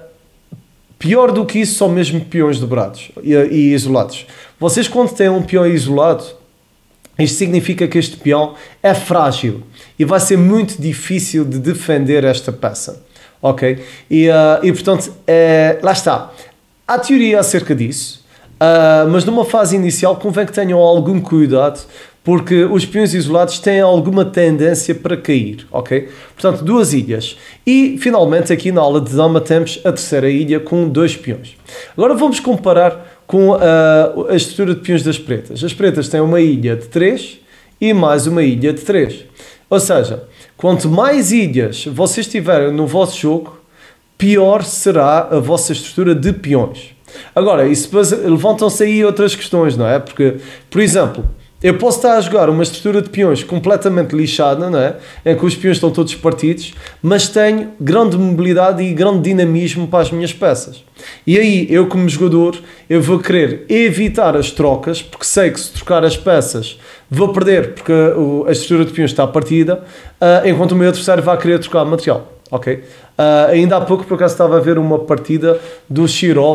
pior do que isso são mesmo peões dobrados e, e isolados. Vocês quando têm um peão isolado, isto significa que este peão é frágil e vai ser muito difícil de defender esta peça. Ok? E, uh, e portanto, é, lá está. Há teoria acerca disso, uh, mas numa fase inicial convém que tenham algum cuidado, porque os peões isolados têm alguma tendência para cair, ok? Portanto, duas ilhas. E, finalmente, aqui na aula de dama temos a terceira ilha com dois peões. Agora vamos comparar com uh, a estrutura de peões das pretas. As pretas têm uma ilha de três e mais uma ilha de três. Ou seja, quanto mais ilhas vocês tiverem no vosso jogo, pior será a vossa estrutura de peões. Agora, isso depois levantam-se aí outras questões, não é? Porque, por exemplo, eu posso estar a jogar uma estrutura de peões completamente lixada, não é? Em que os peões estão todos partidos, mas tenho grande mobilidade e grande dinamismo para as minhas peças. E aí, eu como jogador, eu vou querer evitar as trocas, porque sei que se trocar as peças vou perder, porque a estrutura de peões está partida, uh, enquanto o meu adversário vai querer trocar material, ok? Uh, ainda há pouco, por acaso, estava a ver uma partida do Shirov,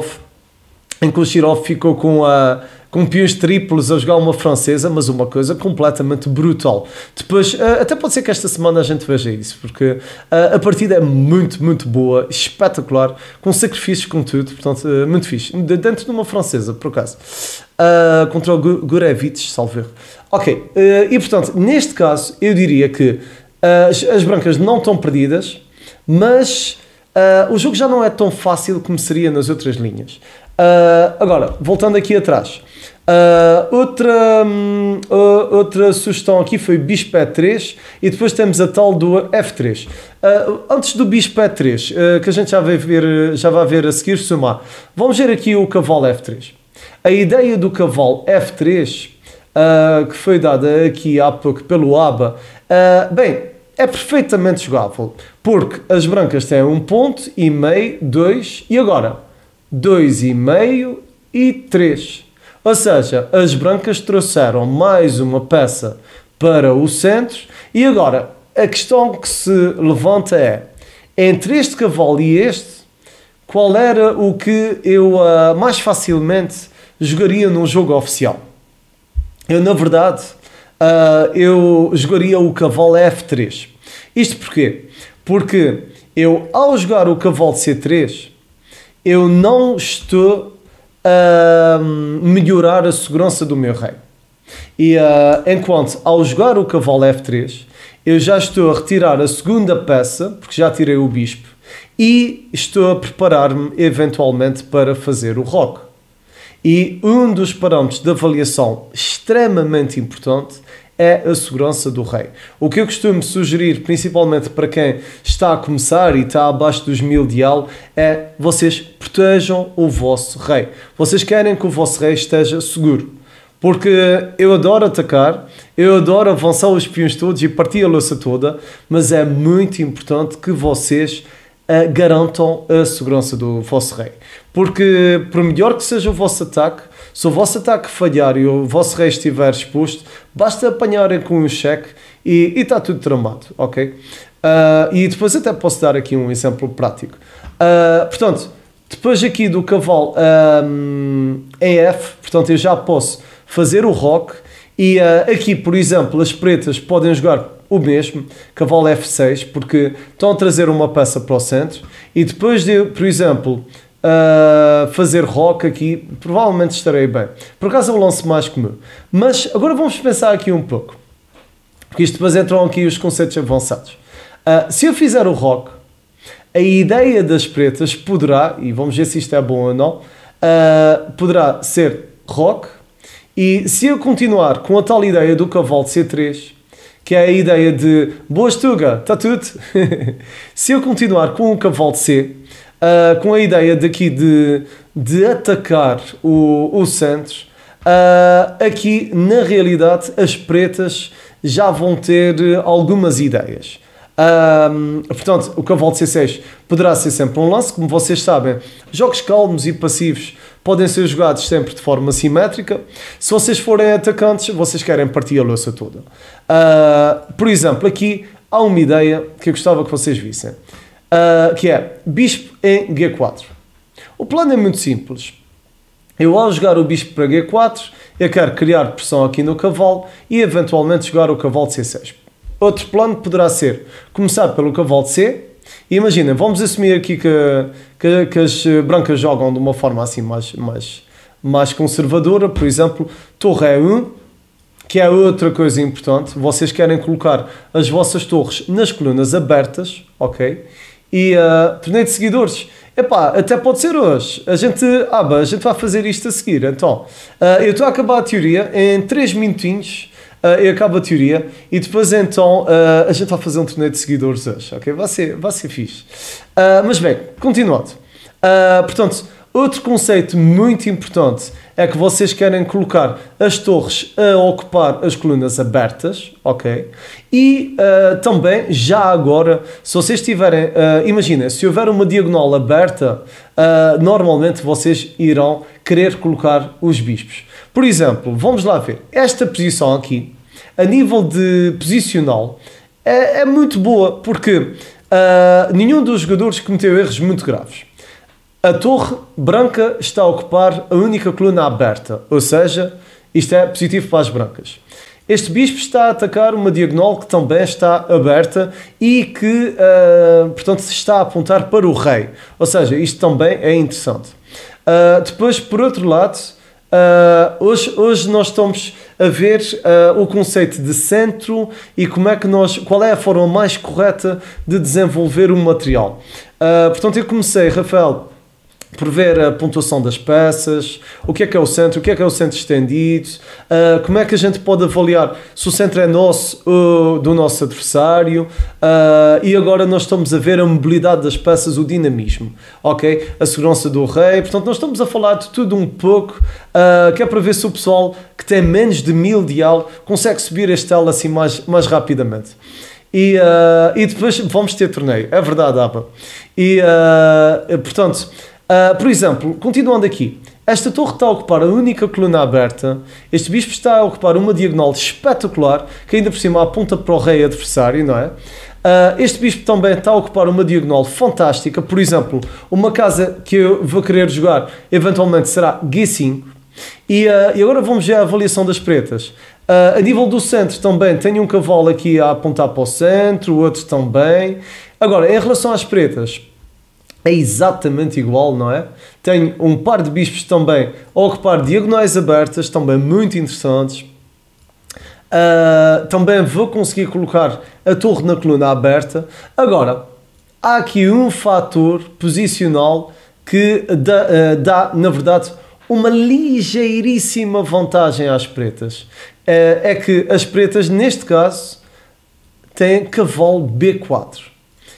em que o Shirov ficou com a... com peões triplos a jogar uma francesa, mas uma coisa completamente brutal. Depois, até pode ser que esta semana a gente veja isso, porque a partida é muito, muito boa, espetacular, com sacrifícios, com tudo, portanto, muito fixe. Dentro de uma francesa, por acaso, contra o Gurevich, salvo erro. Ok, e portanto, neste caso, eu diria que as, as brancas não estão perdidas, mas uh, o jogo já não é tão fácil como seria nas outras linhas. Uh, agora, voltando aqui atrás, uh, outra, um, uh, outra sugestão aqui foi bispo E três e depois temos a tal do F três. Uh, antes do bispo E três, uh, que a gente já vai ver, já vai ver a seguir, somar, vamos ver aqui o cavalo F três. A ideia do cavalo F três, uh, que foi dada aqui há pouco pelo ABA, uh, bem, é perfeitamente jogável, porque as brancas têm um ponto e meio, dois, e agora dois e meio e três. Ou seja, as brancas trouxeram mais uma peça para o centro e agora a questão que se levanta é, entre este cavalo e este, qual era o que eu uh, mais facilmente jogaria num jogo oficial? Eu, na verdade, uh, eu jogaria o cavalo F três. Isto porquê? Porque eu, ao jogar o cavalo C três, eu não estou a melhorar a segurança do meu rei. E uh, enquanto ao jogar o cavalo F três, eu já estou a retirar a segunda peça, porque já tirei o bispo, e estou a preparar-me eventualmente para fazer o roque. E um dos parâmetros de avaliação extremamente importante é a segurança do rei. O que eu costumo sugerir, principalmente para quem está a começar e está abaixo dos mil de al, é vocês protejam o vosso rei. Vocês querem que o vosso rei esteja seguro. Porque eu adoro atacar, eu adoro avançar os peões todos e partir a louça toda, mas é muito importante que vocês uh, garantam a segurança do vosso rei. Porque, por melhor que seja o vosso ataque, se o vosso ataque falhar e o vosso rei estiver exposto, basta apanharem com um cheque e está tudo tramado, ok? Uh, e depois até posso dar aqui um exemplo prático. Uh, portanto, depois aqui do cavalo um, em F, portanto eu já posso fazer o roque e uh, aqui, por exemplo, as pretas podem jogar o mesmo, cavalo F seis, porque estão a trazer uma peça para o centro e depois de, por exemplo, Uh, fazer rock aqui, provavelmente estarei bem. Por acaso eu lanço mais que o meu. Mas agora vamos pensar aqui um pouco, porque isto depois entram aqui os conceitos avançados. Uh, se eu fizer o rock, a ideia das pretas poderá, e vamos ver se isto é bom ou não, uh, poderá ser rock, e se eu continuar com a tal ideia do cavalo de C três, que é a ideia de boa estuga, está tudo. Se eu continuar com o cavalo de C, Uh, com a ideia daqui de, de atacar o, o centro, uh, aqui na realidade as pretas já vão ter algumas ideias. Uh, portanto, o cavalo de C seis poderá ser sempre um lance, como vocês sabem, jogos calmos e passivos podem ser jogados sempre de forma simétrica. Se vocês forem atacantes, vocês querem partir a louça toda. Uh, por exemplo, aqui há uma ideia que eu gostava que vocês vissem. Uh, que é bispo em G quatro. O plano é muito simples. Eu, ao jogar o bispo para G quatro, eu quero criar pressão aqui no cavalo e eventualmente jogar o cavalo de C seis. Outro plano poderá ser começar pelo cavalo de C. E imaginem, vamos assumir aqui que, que, que as brancas jogam de uma forma assim mais, mais, mais conservadora. Por exemplo, torre E um, que é outra coisa importante. Vocês querem colocar as vossas torres nas colunas abertas, ok? E uh, torneio de seguidores, epá, até pode ser hoje. A gente, ah, bah, a gente vai fazer isto a seguir. Então, uh, eu estou a acabar a teoria em três minutinhos. Uh, eu acabo a teoria e depois então uh, a gente vai fazer um torneio de seguidores hoje, ok? Vai ser, vai ser fixe. Uh, mas bem, continuando. Uh, portanto, outro conceito muito importante é que vocês querem colocar as torres a ocupar as colunas abertas, ok? E uh, também, já agora, se vocês tiverem, uh, imaginem, se houver uma diagonal aberta, uh, normalmente vocês irão querer colocar os bispos. Por exemplo, vamos lá ver, esta posição aqui, a nível de posicional, é, é muito boa, porque uh, nenhum dos jogadores cometeu erros muito graves. A torre branca está a ocupar a única coluna aberta, ou seja, isto é positivo para as brancas. Este bispo está a atacar uma diagonal que também está aberta e que, uh, portanto, está a apontar para o rei. Ou seja, isto também é interessante. Uh, depois, por outro lado, uh, hoje, hoje nós estamos a ver uh, o conceito de centro e como é que nós, qual é a forma mais correta de desenvolver o material. Uh, portanto, eu comecei, Rafael, prever a pontuação das peças, o que é que é o centro, o que é que é o centro estendido, uh, como é que a gente pode avaliar se o centro é nosso ou do nosso adversário, uh, e agora nós estamos a ver a mobilidade das peças, o dinamismo, ok? A segurança do rei, portanto nós estamos a falar de tudo um pouco, uh, que é para ver se o pessoal que tem menos de mil de al consegue subir este elo assim mais, mais rapidamente. E, uh, e depois vamos ter torneio, é verdade, Aba. E, uh, portanto... Uh, por exemplo, continuando aqui, esta torre está a ocupar a única coluna aberta, este bispo está a ocupar uma diagonal espetacular, que ainda por cima aponta para o rei adversário, não é? Uh, este bispo também está a ocupar uma diagonal fantástica, por exemplo, uma casa que eu vou querer jogar eventualmente será G cinco, e, uh, e agora vamos ver a avaliação das pretas. Uh, a nível do centro também tenho um cavalo aqui a apontar para o centro, o outro também. Agora, em relação às pretas, é exatamente igual, não é? Tenho um par de bispos também a ocupar diagonais abertas, também muito interessantes. Uh, também vou conseguir colocar a torre na coluna aberta. Agora, há aqui um fator posicional que dá, uh, dá, na verdade, uma ligeiríssima vantagem às pretas. Uh, é que as pretas, neste caso, têm cavalo B quatro.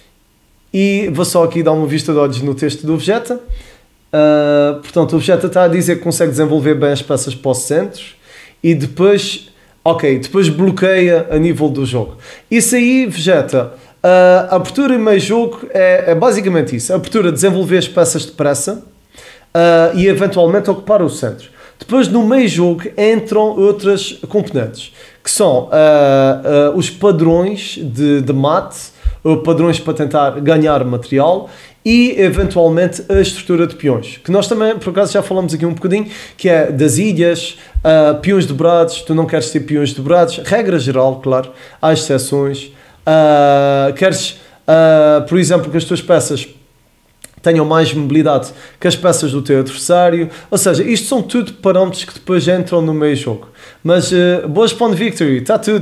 E vou só aqui dar uma vista de olhos no texto do Vegeta. Uh, portanto, o Vegeta está a dizer que consegue desenvolver bem as peças para o centro e depois, ok, depois bloqueia a nível do jogo. Isso aí, Vegeta, uh, a abertura e meio jogo é, é basicamente isso. A abertura, desenvolver as peças depressa uh, e eventualmente ocupar o centro. Depois, no meio jogo, entram outras componentes, que são uh, uh, os padrões de, de mate, padrões para tentar ganhar material e eventualmente a estrutura de peões, que nós também por acaso já falamos aqui um bocadinho, que é das ilhas, uh, peões dobrados, tu não queres ter peões dobrados, regra geral, claro, há exceções, uh, queres uh, por exemplo que as tuas peças tenham mais mobilidade que as peças do teu adversário, ou seja, isto são tudo parâmetros que depois entram no meio jogo, mas uh, boas para o victory, está tudo.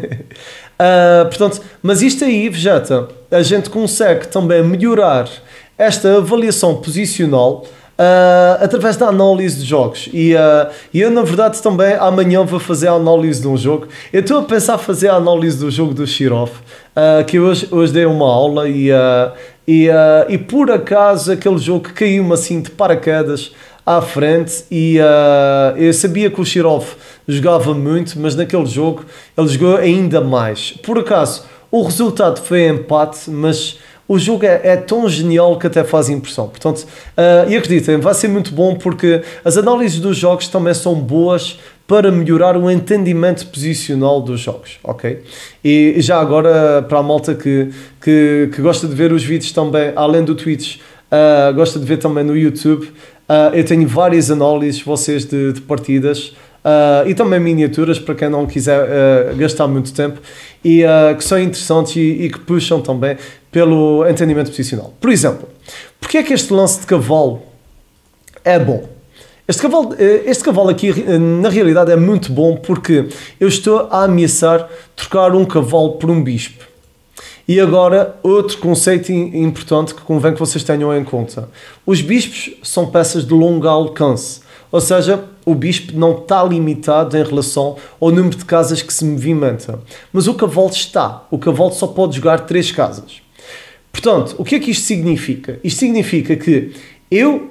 Uh, portanto, mas isto aí, Vegeta, a gente consegue também melhorar esta avaliação posicional uh, através da análise de jogos. E uh, eu, na verdade, também amanhã vou fazer a análise de um jogo. Eu estou a pensar fazer a análise do jogo do Shirov, uh, que hoje, hoje dei uma aula e, uh, e, uh, e por acaso aquele jogo caiu-me assim de paraquedas à frente e uh, eu sabia que o Shirov jogava muito, mas naquele jogo ele jogou ainda mais. Por acaso, o resultado foi empate, mas o jogo é, é tão genial que até faz impressão. Portanto, uh, e acreditem, vai ser muito bom porque as análises dos jogos também são boas para melhorar o entendimento posicional dos jogos, ok? E já agora, para a malta que, que, que gosta de ver os vídeos também, além do Twitch, uh, gosta de ver também no YouTube, Uh, eu tenho várias análises vocês de, de partidas uh, e também miniaturas para quem não quiser uh, gastar muito tempo e uh, que são interessantes e, e que puxam também pelo entendimento posicional. Por exemplo, porque é que este lance de cavalo é bom? Este cavalo, este cavalo aqui na realidade é muito bom porque eu estou a ameaçar trocar um cavalo por um bispo. E agora, outro conceito importante que convém que vocês tenham em conta. Os bispos são peças de longo alcance, ou seja, o bispo não está limitado em relação ao número de casas que se movimenta. Mas o cavalo está. O cavalo só pode jogar três casas. Portanto, o que é que isto significa? Isto significa que eu,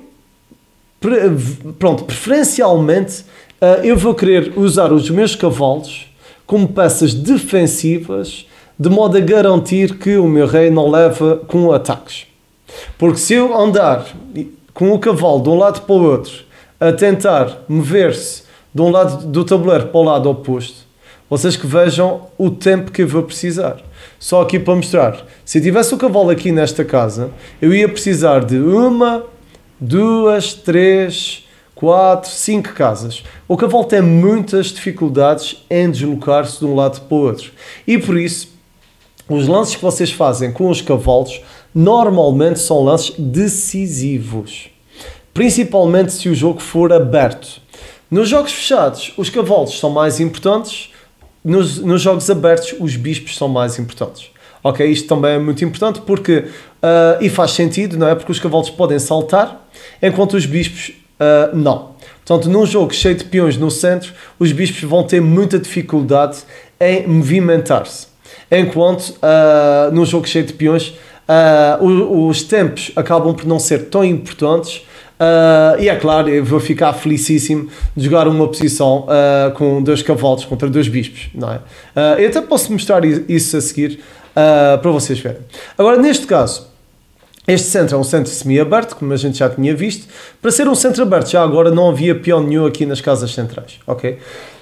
pronto, preferencialmente, eu vou querer usar os meus cavalos como peças defensivas, de modo a garantir que o meu rei não leva com ataques. Porque se eu andar com o cavalo de um lado para o outro, a tentar mover-se de um lado do tabuleiro para o lado oposto, vocês que vejam o tempo que eu vou precisar. Só aqui para mostrar. Se eu tivesse o cavalo aqui nesta casa, eu ia precisar de uma, duas, três, quatro, cinco casas. O cavalo tem muitas dificuldades em deslocar-se de um lado para o outro. E por isso, os lances que vocês fazem com os cavalos normalmente são lances decisivos, principalmente se o jogo for aberto. Nos jogos fechados, os cavalos são mais importantes, nos, nos jogos abertos, os bispos são mais importantes. Ok, isto também é muito importante porque uh, e faz sentido, não é? Porque os cavalos podem saltar, enquanto os bispos uh, não. Portanto, num jogo cheio de peões no centro, os bispos vão ter muita dificuldade em movimentar-se. Enquanto, uh, num jogo cheio de peões, uh, os, os tempos acabam por não ser tão importantes. Uh, e é claro, eu vou ficar felicíssimo de jogar uma posição uh, com dois cavalos contra dois bispos, não é? Uh, eu até posso mostrar isso a seguir uh, para vocês verem. Agora, neste caso, este centro é um centro semi-aberto, como a gente já tinha visto. Para ser um centro aberto, já agora não havia peão nenhum aqui nas casas centrais, ok?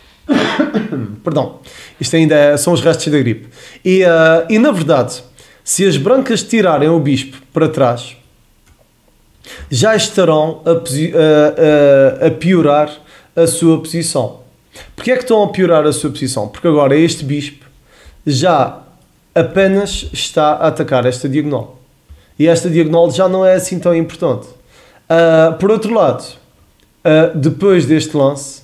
Perdão, isto ainda é, são os restos da gripe. E, uh, e na verdade, se as brancas tirarem o bispo para trás, já estarão a, a, a, a piorar a sua posição. Porquê é que estão a piorar a sua posição? Porque agora este bispo já apenas está a atacar esta diagonal. E esta diagonal já não é assim tão importante. Uh, por outro lado, uh, depois deste lance,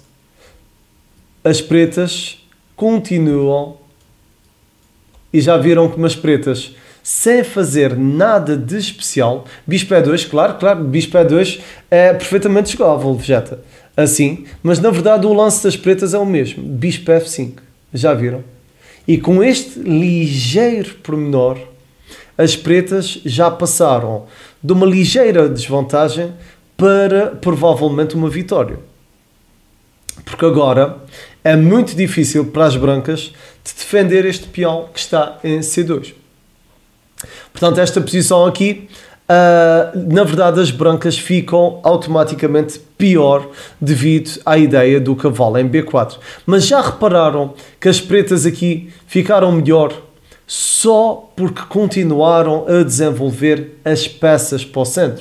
as pretas continuam, e já viram como as pretas, sem fazer nada de especial, bispo E dois, claro, claro, bispo E dois é perfeitamente jogável, Vegeta, assim, mas na verdade o lance das pretas é o mesmo, bispo F cinco, já viram? E com este ligeiro pormenor, as pretas já passaram de uma ligeira desvantagem para provavelmente uma vitória. Porque agora é muito difícil para as brancas de defender este peão que está em C dois. Portanto, esta posição aqui, uh, na verdade, as brancas ficam automaticamente pior devido à ideia do cavalo em B quatro. Mas já repararam que as pretas aqui ficaram melhor só porque continuaram a desenvolver as peças para o centro?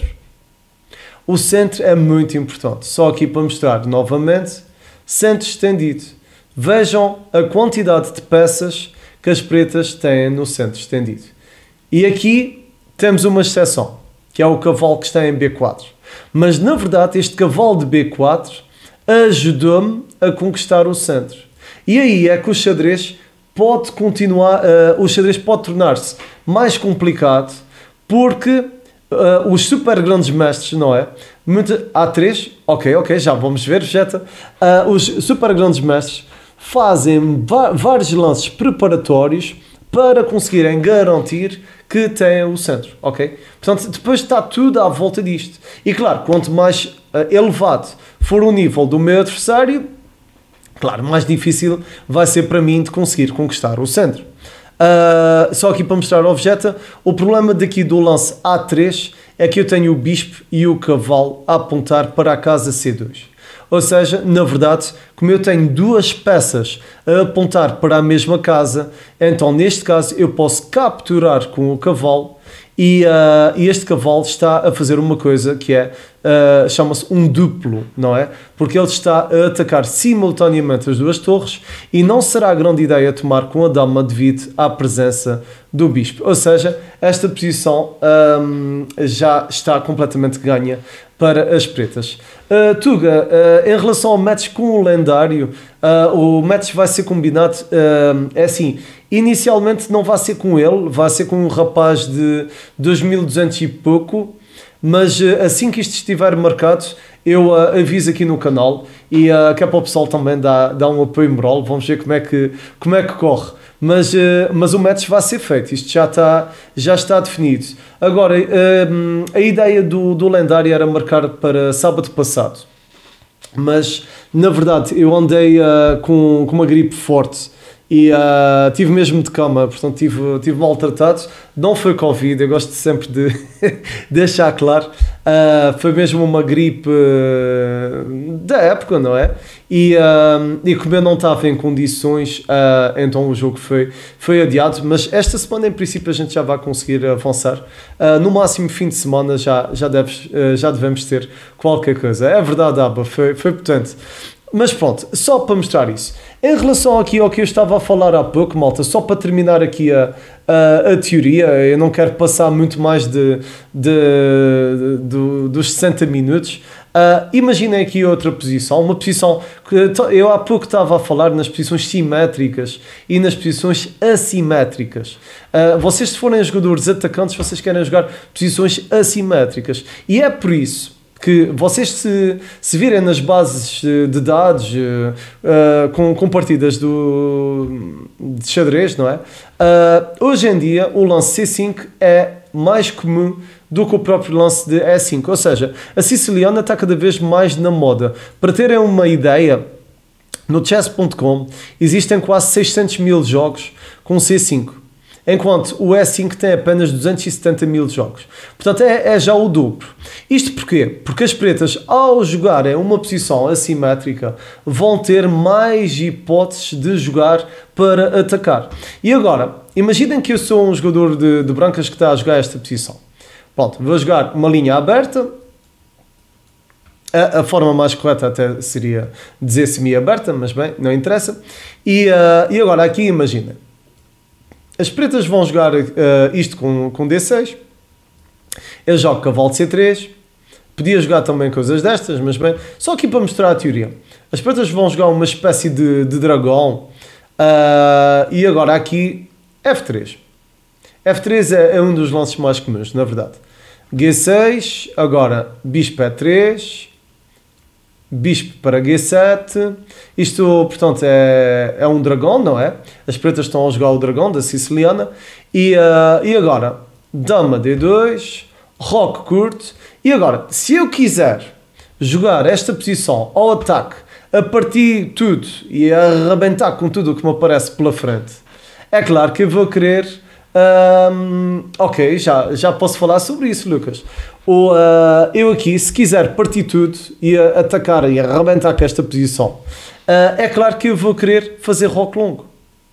O centro é muito importante. Só aqui para mostrar novamente, centro estendido. Vejam a quantidade de peças que as pretas têm no centro estendido. E aqui temos uma exceção, que é o cavalo que está em B quatro. Mas, na verdade, este cavalo de B quatro ajudou-me a conquistar o centro. E aí é que o xadrez pode continuar, uh, o xadrez pode tornar-se mais complicado, porque uh, os super grandes mestres, não é? Muito, há três, ok, ok, já vamos ver, Vegeta. Uh, os super grandes mestres fazem vários lances preparatórios para conseguirem garantir que têm o centro, ok? Portanto, depois está tudo à volta disto. E claro, quanto mais uh, elevado for o nível do meu adversário, claro, mais difícil vai ser para mim de conseguir conquistar o centro. Uh, só aqui para mostrar ao Vegeta, o problema daqui do lance A três é que eu tenho o bispo e o cavalo a apontar para a casa C dois. Ou seja, na verdade, como eu tenho duas peças a apontar para a mesma casa, então neste caso eu posso capturar com o cavalo e, uh, e este cavalo está a fazer uma coisa que é, uh, chama-se um duplo, não é? Porque ele está a atacar simultaneamente as duas torres e não será grande ideia tomar com a dama devido à presença do bispo. Ou seja, esta posição um, já está completamente ganha para as pretas. Uh, Tuga, uh, em relação ao match com o lendário, uh, o match vai ser combinado, uh, é assim, inicialmente não vai ser com ele, vai ser com um rapaz de dois mil e duzentos e pouco, mas uh, assim que isto estiver marcado, eu uh, aviso aqui no canal e uh, que é para o pessoal também dar, dar um apoio moral, vamos ver como é que, como é que corre. Mas, uh, mas o match vai ser feito, isto já está, já está definido. Agora, uh, a ideia do, do lendário era marcar para sábado passado, mas na verdade eu andei uh, com, com uma gripe forte e uh, tive mesmo de cama, portanto tive, tive maltratado. Não foi Covid, eu gosto sempre de deixar claro, uh, foi mesmo uma gripe uh, da época, não é? E, uh, e como eu não estava em condições, uh, então o jogo foi, foi adiado, mas esta semana em princípio a gente já vai conseguir avançar, uh, no máximo fim de semana já, já, deves, uh, já devemos ter qualquer coisa. É verdade, Abba, foi, foi potente. Mas pronto, só para mostrar isso. Em relação aqui ao que eu estava a falar há pouco, malta, só para terminar aqui a, a, a teoria, eu não quero passar muito mais de, de, de, dos sessenta minutos, Uh, imaginem aqui outra posição, uma posição que eu há pouco estava a falar nas posições simétricas e nas posições assimétricas. Uh, vocês, se forem jogadores atacantes, vocês querem jogar posições assimétricas. E é por isso que vocês se, se virem nas bases de dados uh, uh, com, com partidas do, de xadrez, não é? Uh, hoje em dia o lance C cinco é mais comum do que o próprio lance de E cinco, ou seja, a siciliana está cada vez mais na moda. Para terem uma ideia, no chess ponto com existem quase seiscentos mil jogos com C cinco, enquanto o E cinco tem apenas duzentos e setenta mil jogos. Portanto, é, é já o dobro. Isto porquê? Porque as pretas, ao jogarem uma posição assimétrica, vão ter mais hipóteses de jogar para atacar. E agora, imaginem que eu sou um jogador de, de brancas que está a jogar esta posição. Pronto, vou jogar uma linha aberta. A, a forma mais correta até seria dizer semi-aberta, mas bem, não interessa. E, uh, e agora aqui imaginem. As pretas vão jogar uh, isto com, com D seis. Eu jogo cavalo de C três. Podia jogar também coisas destas, mas bem, só aqui para mostrar a teoria. As pretas vão jogar uma espécie de, de dragão. Uh, e agora aqui F três. F três é, é um dos lances mais comuns, na verdade. G seis, agora bispo E três, bispo para G sete. Isto, portanto, é, é um dragão, não é? As pretas estão a jogar o dragão da siciliana. E, uh, e agora, dama D dois, roque curto. E agora, se eu quiser jogar esta posição ao ataque, a partir de tudo e a arrebentar com tudo o que me aparece pela frente, é claro que eu vou querer... Um, ok, já, já posso falar sobre isso, Lucas. O, uh, eu aqui, se quiser partir tudo e uh, atacar e arrebentar com esta posição, uh, é claro que eu vou querer fazer roque longo.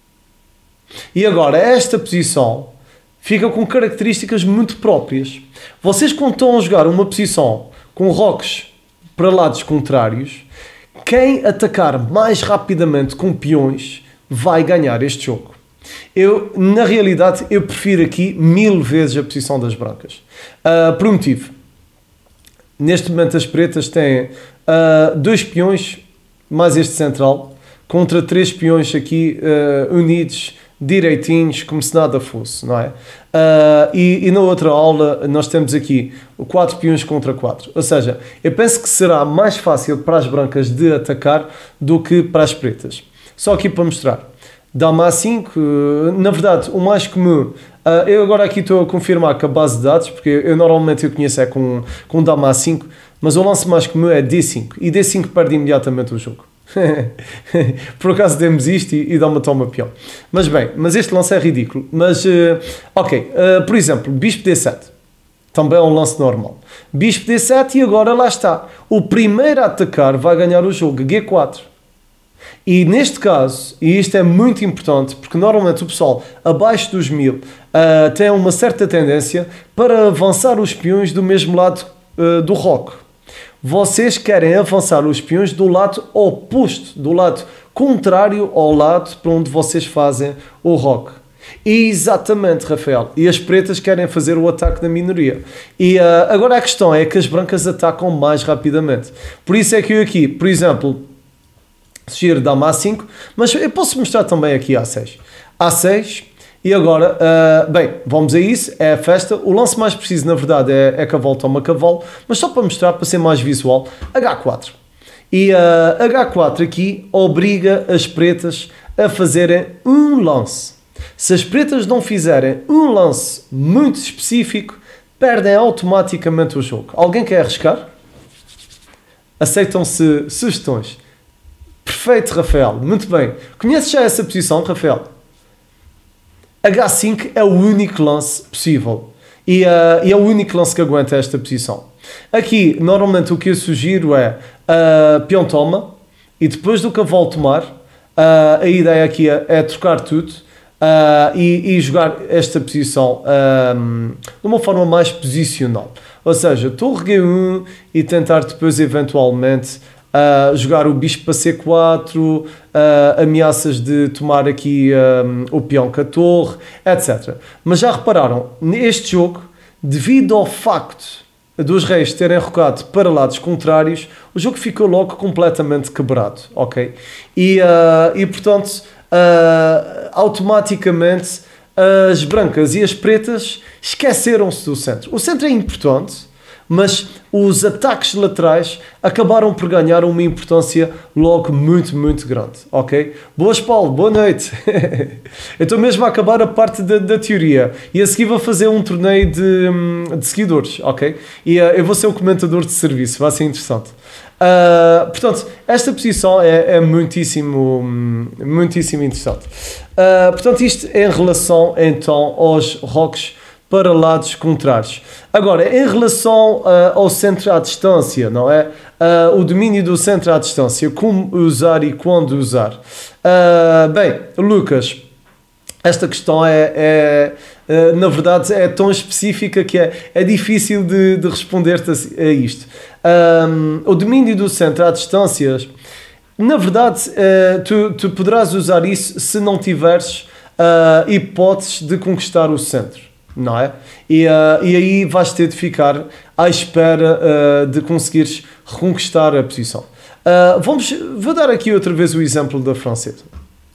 E agora, esta posição fica com características muito próprias. Vocês, quando estão a jogar uma posição com roques para lados contrários, quem atacar mais rapidamente com peões vai ganhar este jogo. Eu, na realidade, eu prefiro aqui mil vezes a posição das brancas. Uh, por um motivo. Neste momento as pretas têm uh, dois peões, mais este central, contra três peões aqui uh, unidos, direitinhos, como se nada fosse, não é? Uh, e, e na outra aula nós temos aqui quatro peões contra quatro. Ou seja, eu penso que será mais fácil para as brancas de atacar do que para as pretas. Só aqui para mostrar. Dama A cinco, na verdade, o mais comum, uh, eu agora aqui estou a confirmar que a base de dados, porque eu normalmente eu conheço é com, com Dama A cinco, mas o lance mais comum é D cinco, e D cinco perde imediatamente o jogo. Por acaso demos isto e, e dá uma toma peão. Mas bem, mas este lance é ridículo. Mas, uh, ok, uh, por exemplo, bispo D sete, também é um lance normal. Bispo D sete e agora lá está. O primeiro a atacar vai ganhar o jogo, G quatro. E neste caso, e isto é muito importante, porque normalmente o pessoal abaixo dos mil uh, tem uma certa tendência para avançar os peões do mesmo lado uh, do roque. Vocês querem avançar os peões do lado oposto, do lado contrário ao lado para onde vocês fazem o roque. Exatamente, Rafael. E as pretas querem fazer o ataque da minoria. E uh, agora a questão é que as brancas atacam mais rapidamente. Por isso é que eu aqui, por exemplo... sugiro Dama A cinco, mas eu posso mostrar também aqui A seis. A seis, e agora, uh, bem, vamos a isso, é a festa. O lance mais preciso, na verdade, é, é cavalo toma cavalo, mas só para mostrar, para ser mais visual, H quatro. E uh, H quatro aqui obriga as pretas a fazerem um lance. Se as pretas não fizerem um lance muito específico, perdem automaticamente o jogo. Alguém quer arriscar? Aceitam-se sugestões. Perfeito, Rafael. Muito bem. Conheces já essa posição, Rafael? H cinco é o único lance possível. E, uh, e é o único lance que aguenta esta posição. Aqui, normalmente, o que eu sugiro é uh, peão toma e depois do cavalo tomar, uh, a ideia aqui é, é trocar tudo uh, e, e jogar esta posição um, de uma forma mais posicional. Ou seja, torre G um e tentar depois, eventualmente, Uh, jogar o bispo para C quatro, uh, ameaças de tomar aqui um, o peão com a torre, etcétera. Mas já repararam, neste jogo, devido ao facto dos reis terem rocado para lados contrários, o jogo ficou logo completamente quebrado, ok? E, uh, e portanto, uh, automaticamente as brancas e as pretas esqueceram-se do centro. O centro é importante, mas os ataques laterais acabaram por ganhar uma importância logo muito, muito grande, ok? Boas, Paulo, boa noite. Eu estou mesmo a acabar a parte da, da teoria e a seguir vou fazer um torneio de, de seguidores, ok? E uh, eu vou ser o comentador de serviço, vai ser interessante. Uh, portanto, esta posição é, é muitíssimo, muitíssimo interessante. Uh, portanto, isto em relação então aos rocks para lados contrários. Agora, em relação uh, ao centro à distância, não é? Uh, o domínio do centro à distância, como usar e quando usar. Uh, bem, Lucas, esta questão é, é uh, na verdade, é tão específica que é, é difícil de, de responder-te a, a isto. Um, o domínio do centro à distância, na verdade, uh, tu, tu poderás usar isso se não tiveres uh, hipóteses de conquistar o centro. Não é? E, uh, e aí vais ter de ficar à espera uh, de conseguires reconquistar a posição. Uh, vamos, vou dar aqui outra vez o exemplo da francesa.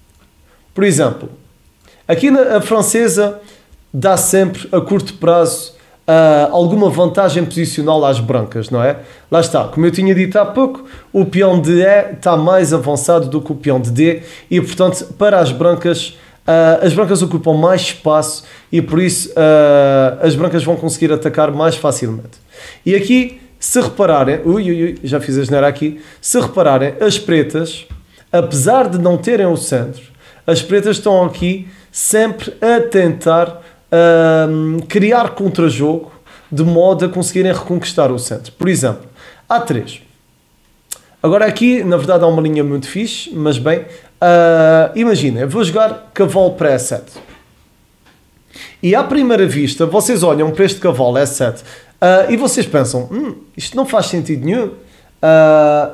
Por exemplo, aqui na, a francesa dá sempre a curto prazo uh, alguma vantagem posicional às brancas, não é? Lá está, como eu tinha dito há pouco, o peão de E está mais avançado do que o peão de D e, portanto, para as brancas, Uh, as brancas ocupam mais espaço e por isso uh, as brancas vão conseguir atacar mais facilmente. E aqui, se repararem, ui, ui, ui, já fiz a geneira aqui, se repararem, as pretas, apesar de não terem o centro, as pretas estão aqui sempre a tentar uh, criar contra-jogo de modo a conseguirem reconquistar o centro. Por exemplo, A três. Agora aqui, na verdade, há uma linha muito fixe, mas bem, uh, imagina, eu vou jogar cavalo para E sete. E à primeira vista, vocês olham para este cavalo E sete uh, e vocês pensam, hum, isto não faz sentido nenhum. Uh,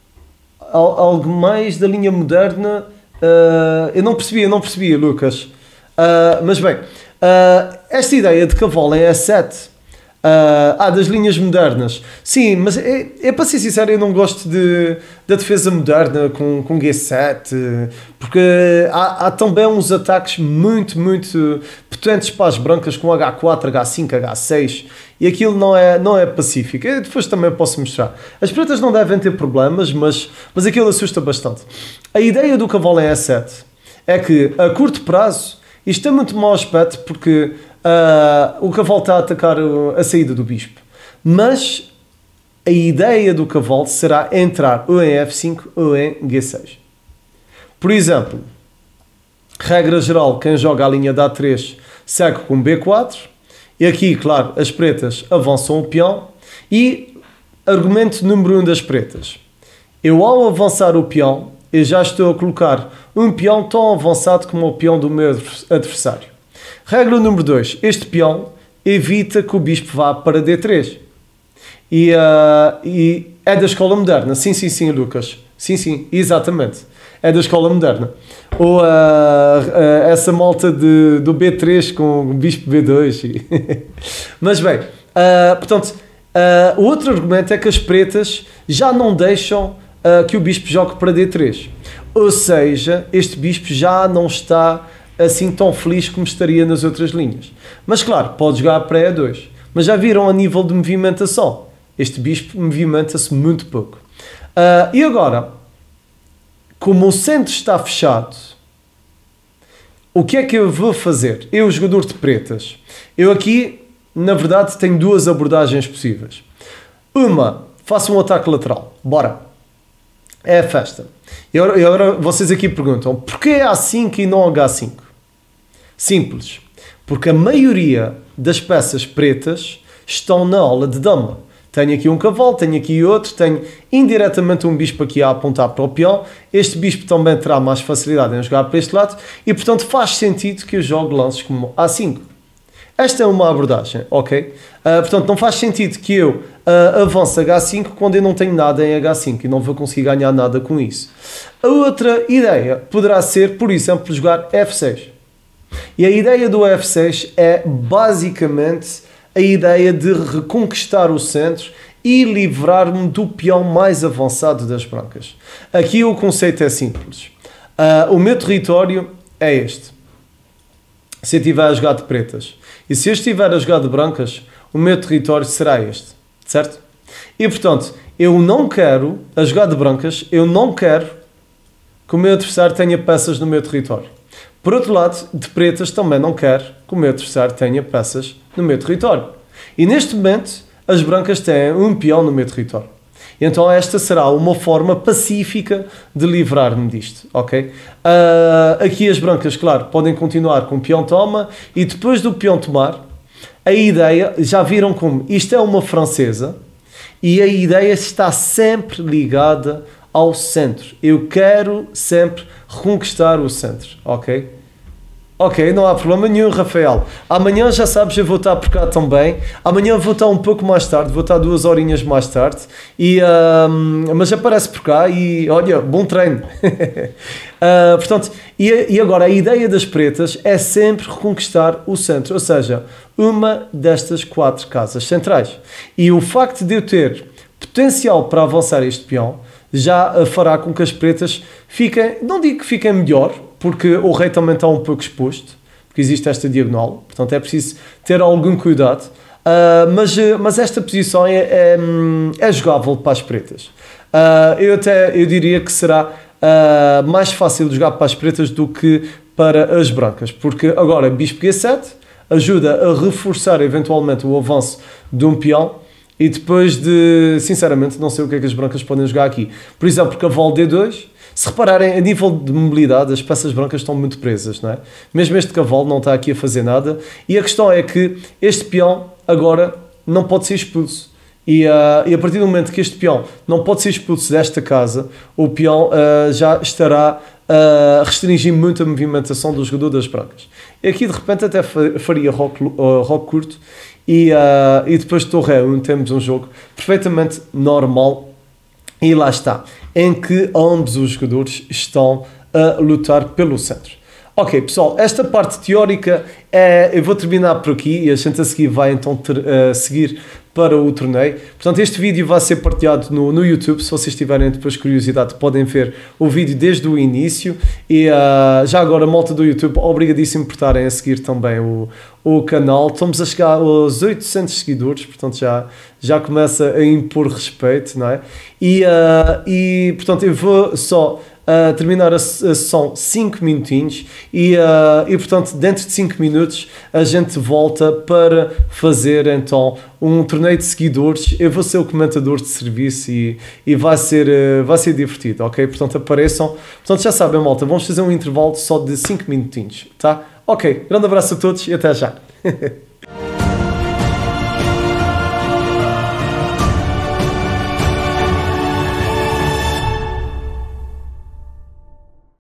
algo mais da linha moderna, uh, eu não percebia, eu não percebia, Lucas. Uh, mas bem, uh, esta ideia de cavalo em E sete... Uh, ah, das linhas modernas. Sim, mas é, é para ser sincero, eu não gosto de, da defesa moderna com, com G sete, porque há, há também uns ataques muito, muito potentes para as brancas com H quatro, H cinco, H seis e aquilo não é, não é pacífico. Eu depois também posso mostrar. As pretas não devem ter problemas, mas, mas aquilo assusta bastante. A ideia do cavalo em E sete é que a curto prazo isto é muito mau aspecto porque Uh, o cavalo está a atacar a saída do bispo, mas a ideia do cavalo será entrar ou em F cinco ou em G seis. Por exemplo, regra geral, quem joga a linha de A três segue com B quatro, e aqui, claro, as pretas avançam o peão, e argumento número um das pretas. Eu, ao avançar o peão, eu já estou a colocar um peão tão avançado como o peão do meu adversário. Regra número dois. Este peão evita que o bispo vá para D três. E, uh, e é da escola moderna. Sim, sim, sim, Lucas. Sim, sim, exatamente. É da escola moderna. Ou uh, uh, essa malta de, do B três com o bispo B dois. Mas bem, uh, portanto, uh, o outro argumento é que as pretas já não deixam uh, que o bispo jogue para D três. Ou seja, este bispo já não está assim tão feliz como estaria nas outras linhas. Mas claro, pode jogar para E dois. Mas já viram a nível de movimentação? Este bispo movimenta-se muito pouco. Uh, e agora, como o centro está fechado, o que é que eu vou fazer? Eu, jogador de pretas, eu aqui, na verdade, tenho duas abordagens possíveis. Uma, faço um ataque lateral. Bora. É a festa. E agora vocês aqui perguntam, porquê A cinco e não H cinco? Simples, porque a maioria das peças pretas estão na aula de dama. Tenho aqui um cavalo, tenho aqui outro, tenho indiretamente um bispo aqui a apontar para o peão. Este bispo também terá mais facilidade em jogar para este lado e, portanto, faz sentido que eu jogue lances como A cinco. Esta é uma abordagem, ok? Uh, portanto, não faz sentido que eu uh, avance H cinco quando eu não tenho nada em H cinco e não vou conseguir ganhar nada com isso. A outra ideia poderá ser, por exemplo, jogar F seis. E a ideia do F seis é basicamente a ideia de reconquistar o centro e livrar-me do peão mais avançado das brancas. Aqui o conceito é simples. Uh, o meu território é este. Se eu estiver a jogar de pretas. E se eu estiver a jogar de brancas, o meu território será este. Certo? E, portanto, eu não quero, a jogar de brancas, eu não quero que o meu adversário tenha peças no meu território. Por outro lado, de pretas também não quero que o meu adversário tenha peças no meu território. E neste momento, as brancas têm um peão no meu território. Então esta será uma forma pacífica de livrar-me disto, ok? Uh, aqui as brancas, claro, podem continuar com o peão toma e depois do peão tomar, a ideia, já viram como isto é uma francesa e a ideia está sempre ligada ao centro. Eu quero sempre reconquistar o centro, ok? Ok, não há problema nenhum, Rafael. Amanhã, já sabes, eu vou estar por cá também. Amanhã vou estar um pouco mais tarde, vou estar duas horinhas mais tarde. E, um, mas aparece por cá e, olha, bom treino. uh, portanto, e, e agora a ideia das pretas é sempre reconquistar o centro, ou seja, uma destas quatro casas centrais. E o facto de eu ter potencial para avançar este peão já fará com que as pretas fiquem, não digo que fiquem melhor, porque o rei também está um pouco exposto, porque existe esta diagonal, portanto é preciso ter algum cuidado, uh, mas, mas esta posição é, é, é jogável para as pretas. Uh, eu até eu diria que será uh, mais fácil de jogar para as pretas do que para as brancas, porque agora bispo G sete ajuda a reforçar eventualmente o avanço de um peão, e depois de, sinceramente, não sei o que é que as brancas podem jogar aqui. Por exemplo, cavalo D dois, se repararem, a nível de mobilidade, as peças brancas estão muito presas, não é? Mesmo este cavalo não está aqui a fazer nada. E a questão é que este peão agora não pode ser expulso. E, uh, e a partir do momento que este peão não pode ser expulso desta casa, o peão uh, já estará a uh, restringir muito a movimentação do jogador das brancas. E aqui, de repente, até faria rock, uh, rock curto. E, uh, e depois de torre um temos um jogo perfeitamente normal e lá está, em que ambos os jogadores estão a lutar pelo centro. Ok, pessoal, esta parte teórica é, eu vou terminar por aqui e a gente a seguir vai então ter, uh, seguir para o torneio. Portanto, este vídeo vai ser partilhado no, no YouTube. Se vocês tiverem depois curiosidade, podem ver o vídeo desde o início. E uh, já agora, malta do YouTube, obrigadíssimo por estarem a seguir também o, o canal. Estamos a chegar aos oitocentos seguidores, portanto já, já começa a impor respeito, não é? E, uh, e portanto, eu vou só Uh, terminar a, a sessão cinco minutinhos e, uh, e portanto dentro de cinco minutos a gente volta para fazer então um torneio de seguidores. Eu vou ser o comentador de serviço e, e vai, ser, uh, vai ser divertido, ok? Portanto apareçam, portanto já sabem, malta, vamos fazer um intervalo só de cinco minutinhos, tá? Ok, grande abraço a todos e até já.